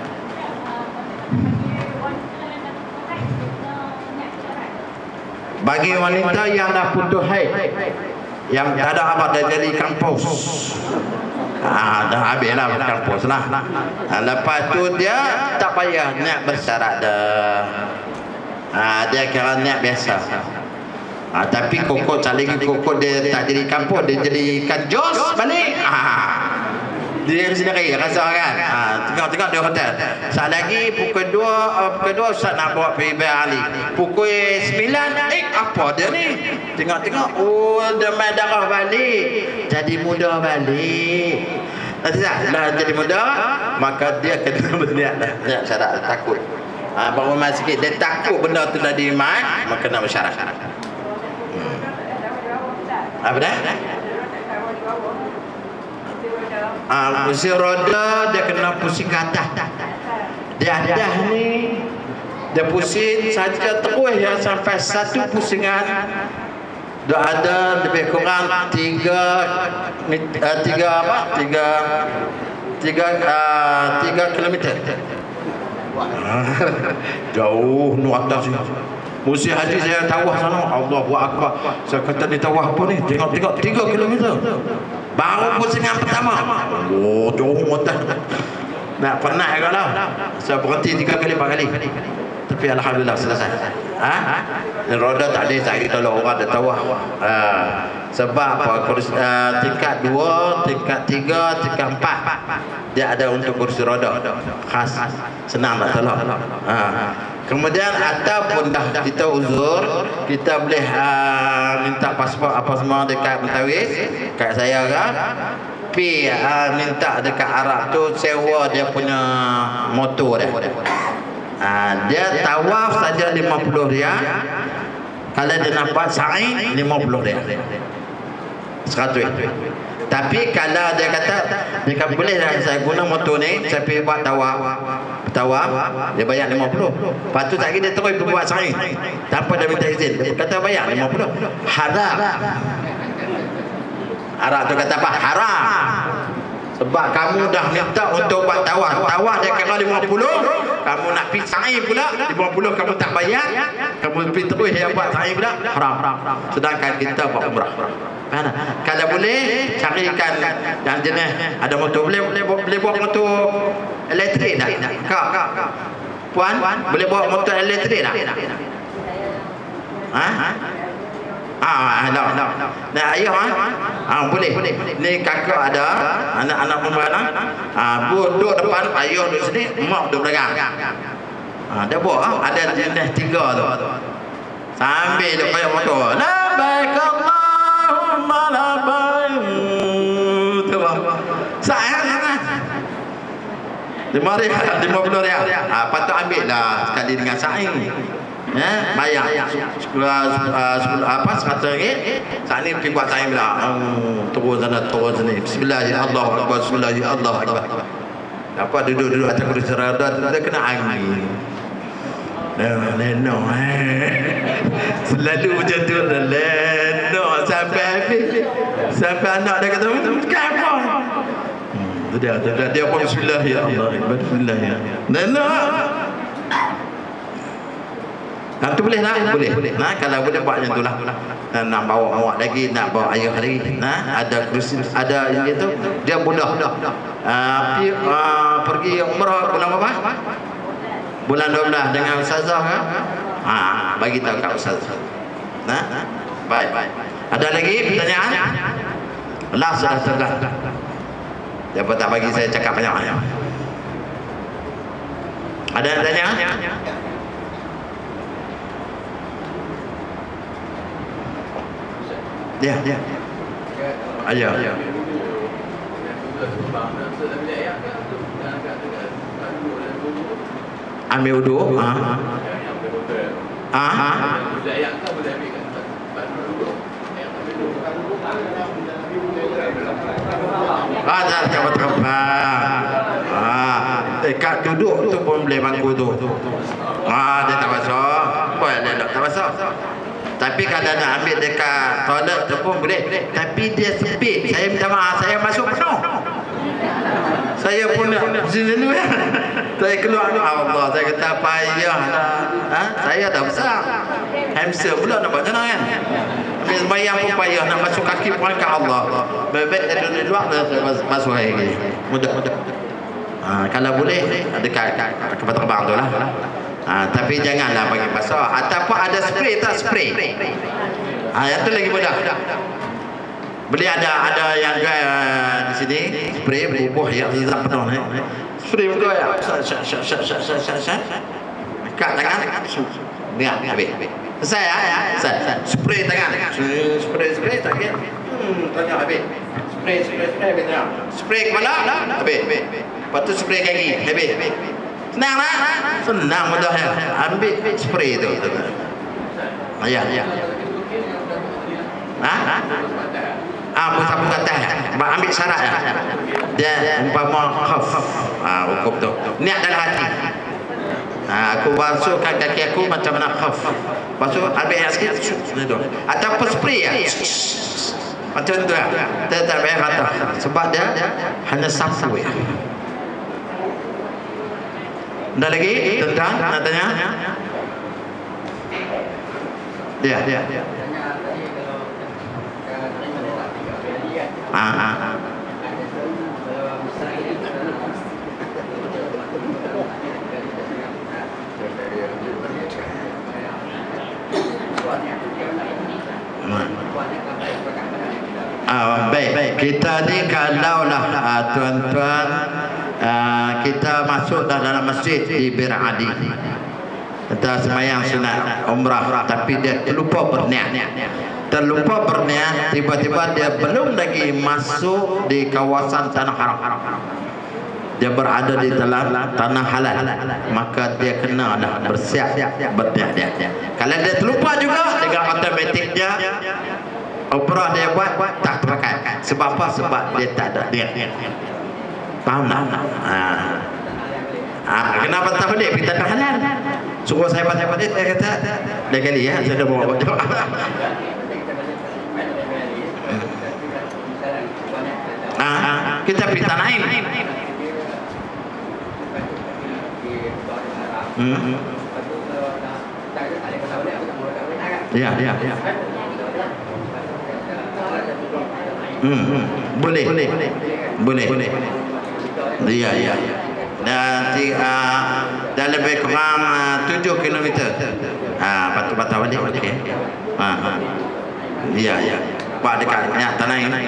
bagi wanita yang dah putus haid, yang tak ada apa, dah jadi kampus, dah habislah kampus lah. Lepas tu dia tak payah niat bersyarat dah. Dia kira niat biasa. Tapi kokok tak lagi, kokok dia tak jadi kampus, dia jadikan jos balik. Dia sendiri rasa kan. Tengok-tengok dia hotel. Saat lagi pukul 2 Ustaz nak bawa pergi Bali. Pukul 9 apa dia ni? Tengok-tengok dia main darah balik. Jadi muda balik. Dah jadi muda, maka dia kena berniat dah. Niat syarat takut. Baru main sikit dia takut benda tu dah diiman, maka nak bersyarat. Apa dah? Pusing roda dia kena pusing ke atas. Dia atas ni dia pusing saja terus ya sampai satu pusingan. Dia ada lebih kurang 3 kilometer. Jauh nu atas ni. Musim haji saya tawaf sana. Allahu akbar. Saya kata ni tawaf apa ni? Tengok 3 kilometer. Baru pusingan pertama. Jauh atas. Nak penat kalau. Saya berhenti 3 kali 4 kali. Tapi alhamdulillah selesai. Roda tak ada cari tolong orang dah tawaf. Sebab apa? Tingkat 2, tingkat 3, tingkat 4 dia ada untuk kursi roda khas, senang nak tolong. Kemudian ataupun dah kita uzur, kita boleh minta pasport apa semua dekat Mentawis, kat saya kan. Pi minta dekat Arab tu sewa dia punya motor dia. Dia tawaf saja 50 riyal. Kalau dia nampak sa'i 50 riyal. 100. Tapi kalau dia kata dia boleh dah saya guna motor ni, saya pergi buat tawaf, dia bayar 50. Lepas tu tak dia terus buat sa'i tanpa dia minta izin. Dia kata bayar 50. Haram. Arab tu kata apa? Haram. Sebab kamu dah minta untuk buat tawaf. Tawaf dia kira 50, kamu nak pergi sa'i pula 50 kamu tak bayar, kamu pergi terus dia buat sa'i pula, haram. Sedangkan kita buat umrah. Kalau boleh carikan yang jenis ada motor, boleh buat motor elektrik tak? Kak puan boleh bawa motor elektrik tak? Nah ayah boleh. Ni kakak ada anak-anak perempuan duduk depan, ayah duduk sini, mak duduk belakang. Dia bawa ada jenis 3 tu. Sambil duk kayak motor. Labbaik Allahumma labbaik. Tu bah. Sayang. 50 riyal. Patut ambil lah sekali dengan sa'i. Bayar 10 apa 100 ringgit. Saat ni pergi buat sa'i pula. Turun sini. Bismillahirrahmanirrahim. Bismillahirrahmanirrahim. Apa duduk atas kursi roda dia kena angin. Leno. Selalu macam tu leno sampai habis. Sampai anak dia kata kenapa? Dia pun bismillahirrahmanirrahim. Bismillahirrahmanirrahim. Leno. Tu boleh lah, boleh. Kalau boleh buat macam tu lah. Nak bawa awak lagi, nak bawa ayah lagi. Ada kursi, ada yang itu, dia mudah. Pergi umrah bulan apa? Bulan 12 dengan ustazah kan? Bagi tahu kat ustazah. Baik. Ada lagi pertanyaan? Last sudah tegas. Siapa tak bagi saya cakap banyak. Ada yang tanya? Ya. Ayah. Ambil wudu. Ada kat duduk tu pun boleh bangku tu. Dia tak basah. Boleh tak basah. Tapi kalau nak ambil dekat toilet tu pun boleh. Tapi dia sempit. Saya minta maaf, saya masuk penuh. Saya pun nak sini dulu ya. Saya keluar dulu. Allah, saya kata payah dah. Saya dah besar. Hamster pula nak buat macam mana kan? Habis bayang pun payah, nak masuk kaki pun ke Allah. Bebek dari luar dah masuk lagi. Mudah. Kalau boleh dekat kapal terbang tu lah. Tapi janganlah bagi basah. Ataupun ada spray tak spray. Yang tu lagi mudah. Beli ada yang jual di sini spray bubuh yang zat penuh ni. Spray muka ya. Kat tangan. Niat habis. Saya spray tangan. Spray tangan. Tangan habis. Spray betul. Spray kepala habis. Lepas tu spray kaki habis. Senang lah. Senang mudah ya. Ambil spray tu. Ya. Musab kata ambil syarat ya. Dia umpama khaf. Hukum tu. Niat dalam hati. Aku basuhkan kaki aku macam mana khaf. Basuh ambil air sikit. Ataupun spray ya. Macam tu ya. Dia tak payah kata. Sebab dia hanya sapu ya. Ada lagi tentang nak tanya? Dia. Baik. Kita ni kalaulah tuan-tuan kita masuk dalam masjid di Bir Adi. Kita semayang sunat umrah tapi dia terlupa berniat. Tiba-tiba dia belum lagi masuk di kawasan tanah haram. Dia berada di dalam tanah halal, maka dia kena dah bersiap berniat dia. Kalau dia terlupa juga dengan automatik dia umrah dia buat tak terpakai. Sebab apa? Sebab dia tak ada niat. Faham tak? Kenapa tak boleh? Kita tak halal. Suruh saya pandai-pandai, dia kata dah kali ya, saya dah bawa jawab. Kita pergi tanah lain. Ya. Boleh. Ya. Nanti dah lebih kurang 7 km. Patut balik. Okey. Ya. Pak dekat tanah ini.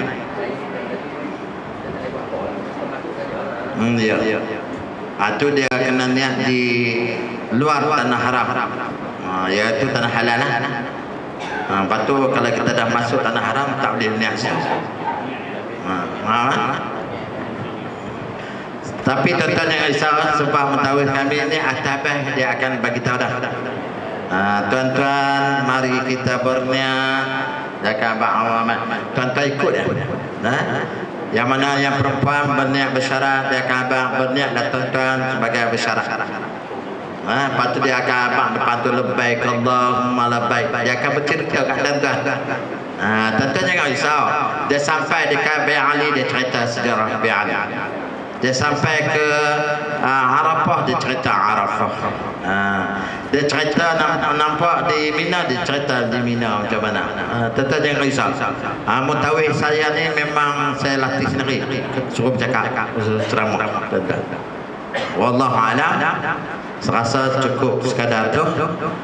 Ya. Itu dia kena niat di luar tanah haram. Iaitu tanah halal lah. Lepas tu kalau kita dah masuk tanah haram tak boleh niat siapa. Tapi tuan-tuan yang risau sebab mentawis kami ni atabah dia akan bagi tahu dah. Tuan-tuan mari kita berniat jaga ba'awamat. Tuan-tuan ikut ya. Yang mana yang perempuan berniat bersyarat dia akan abang berniat dan tuan-tuan sebagai bersyarat. Lepas tu dia akan abang depan tu labbaik Allahumma labbaik. Dia akan bercerita kat tuan-tuan. Tuan-tuan jangan risau. Dia sampai dekat Bi' Ali dia cerita sejarah Bi' Ali. Dia sampai ke Arafah dia cerita Arafah. Dia cerita nampak di Mina, dia cerita di Mina macam mana. Tuan-tuan jangan risau. Mutawih saya ni memang saya latih sendiri. Suruh bercakap ceramah tuan-tuan. Wallahu a'lam. Serasa cukup sekadar tu.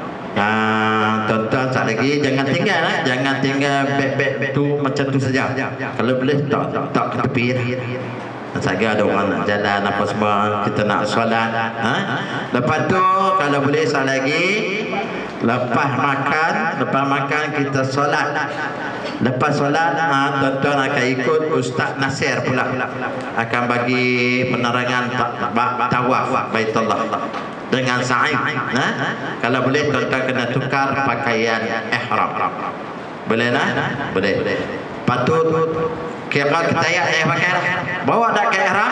Tuan-tuan sekali lagi jangan tinggal beg-beg tu macam tu saja. Kalau boleh tak ke tepi. Saja ada orang nak jalan apa semua, kita nak solat. Lepas tu kalau boleh sekali lagi lepas makan kita solat. Lepas solat tuan-tuan akan ikut Ustaz Nasir pula akan bagi penerangan tawaf Baitullah dengan sa'i. Kalau boleh tuan-tuan kena tukar pakaian ihram. Boleh lah? Boleh. Patut kira kita pakai lah. Bawa tak ke ihram?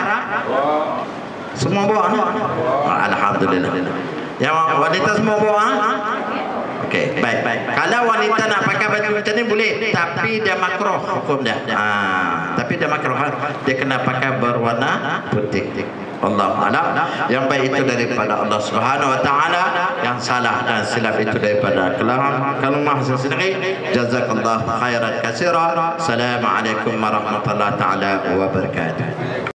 Semua bawa ni? Alhamdulillah. Yang wanita semua bawa? Okey, baik. Kalau wanita nak pakai baju macam ni boleh, tapi dia makruh hukum dia. Tapi dia makruh. Dia kena pakai berwarna putih. Allah a'lam. Yang baik itu daripada Allah Subhanahu wa taala, yang salah dan silap itu daripada kalau mahasiswa sendiri. Jazakallahu khairan katsira. Assalamualaikum warahmatullahi taala wabarakatuh.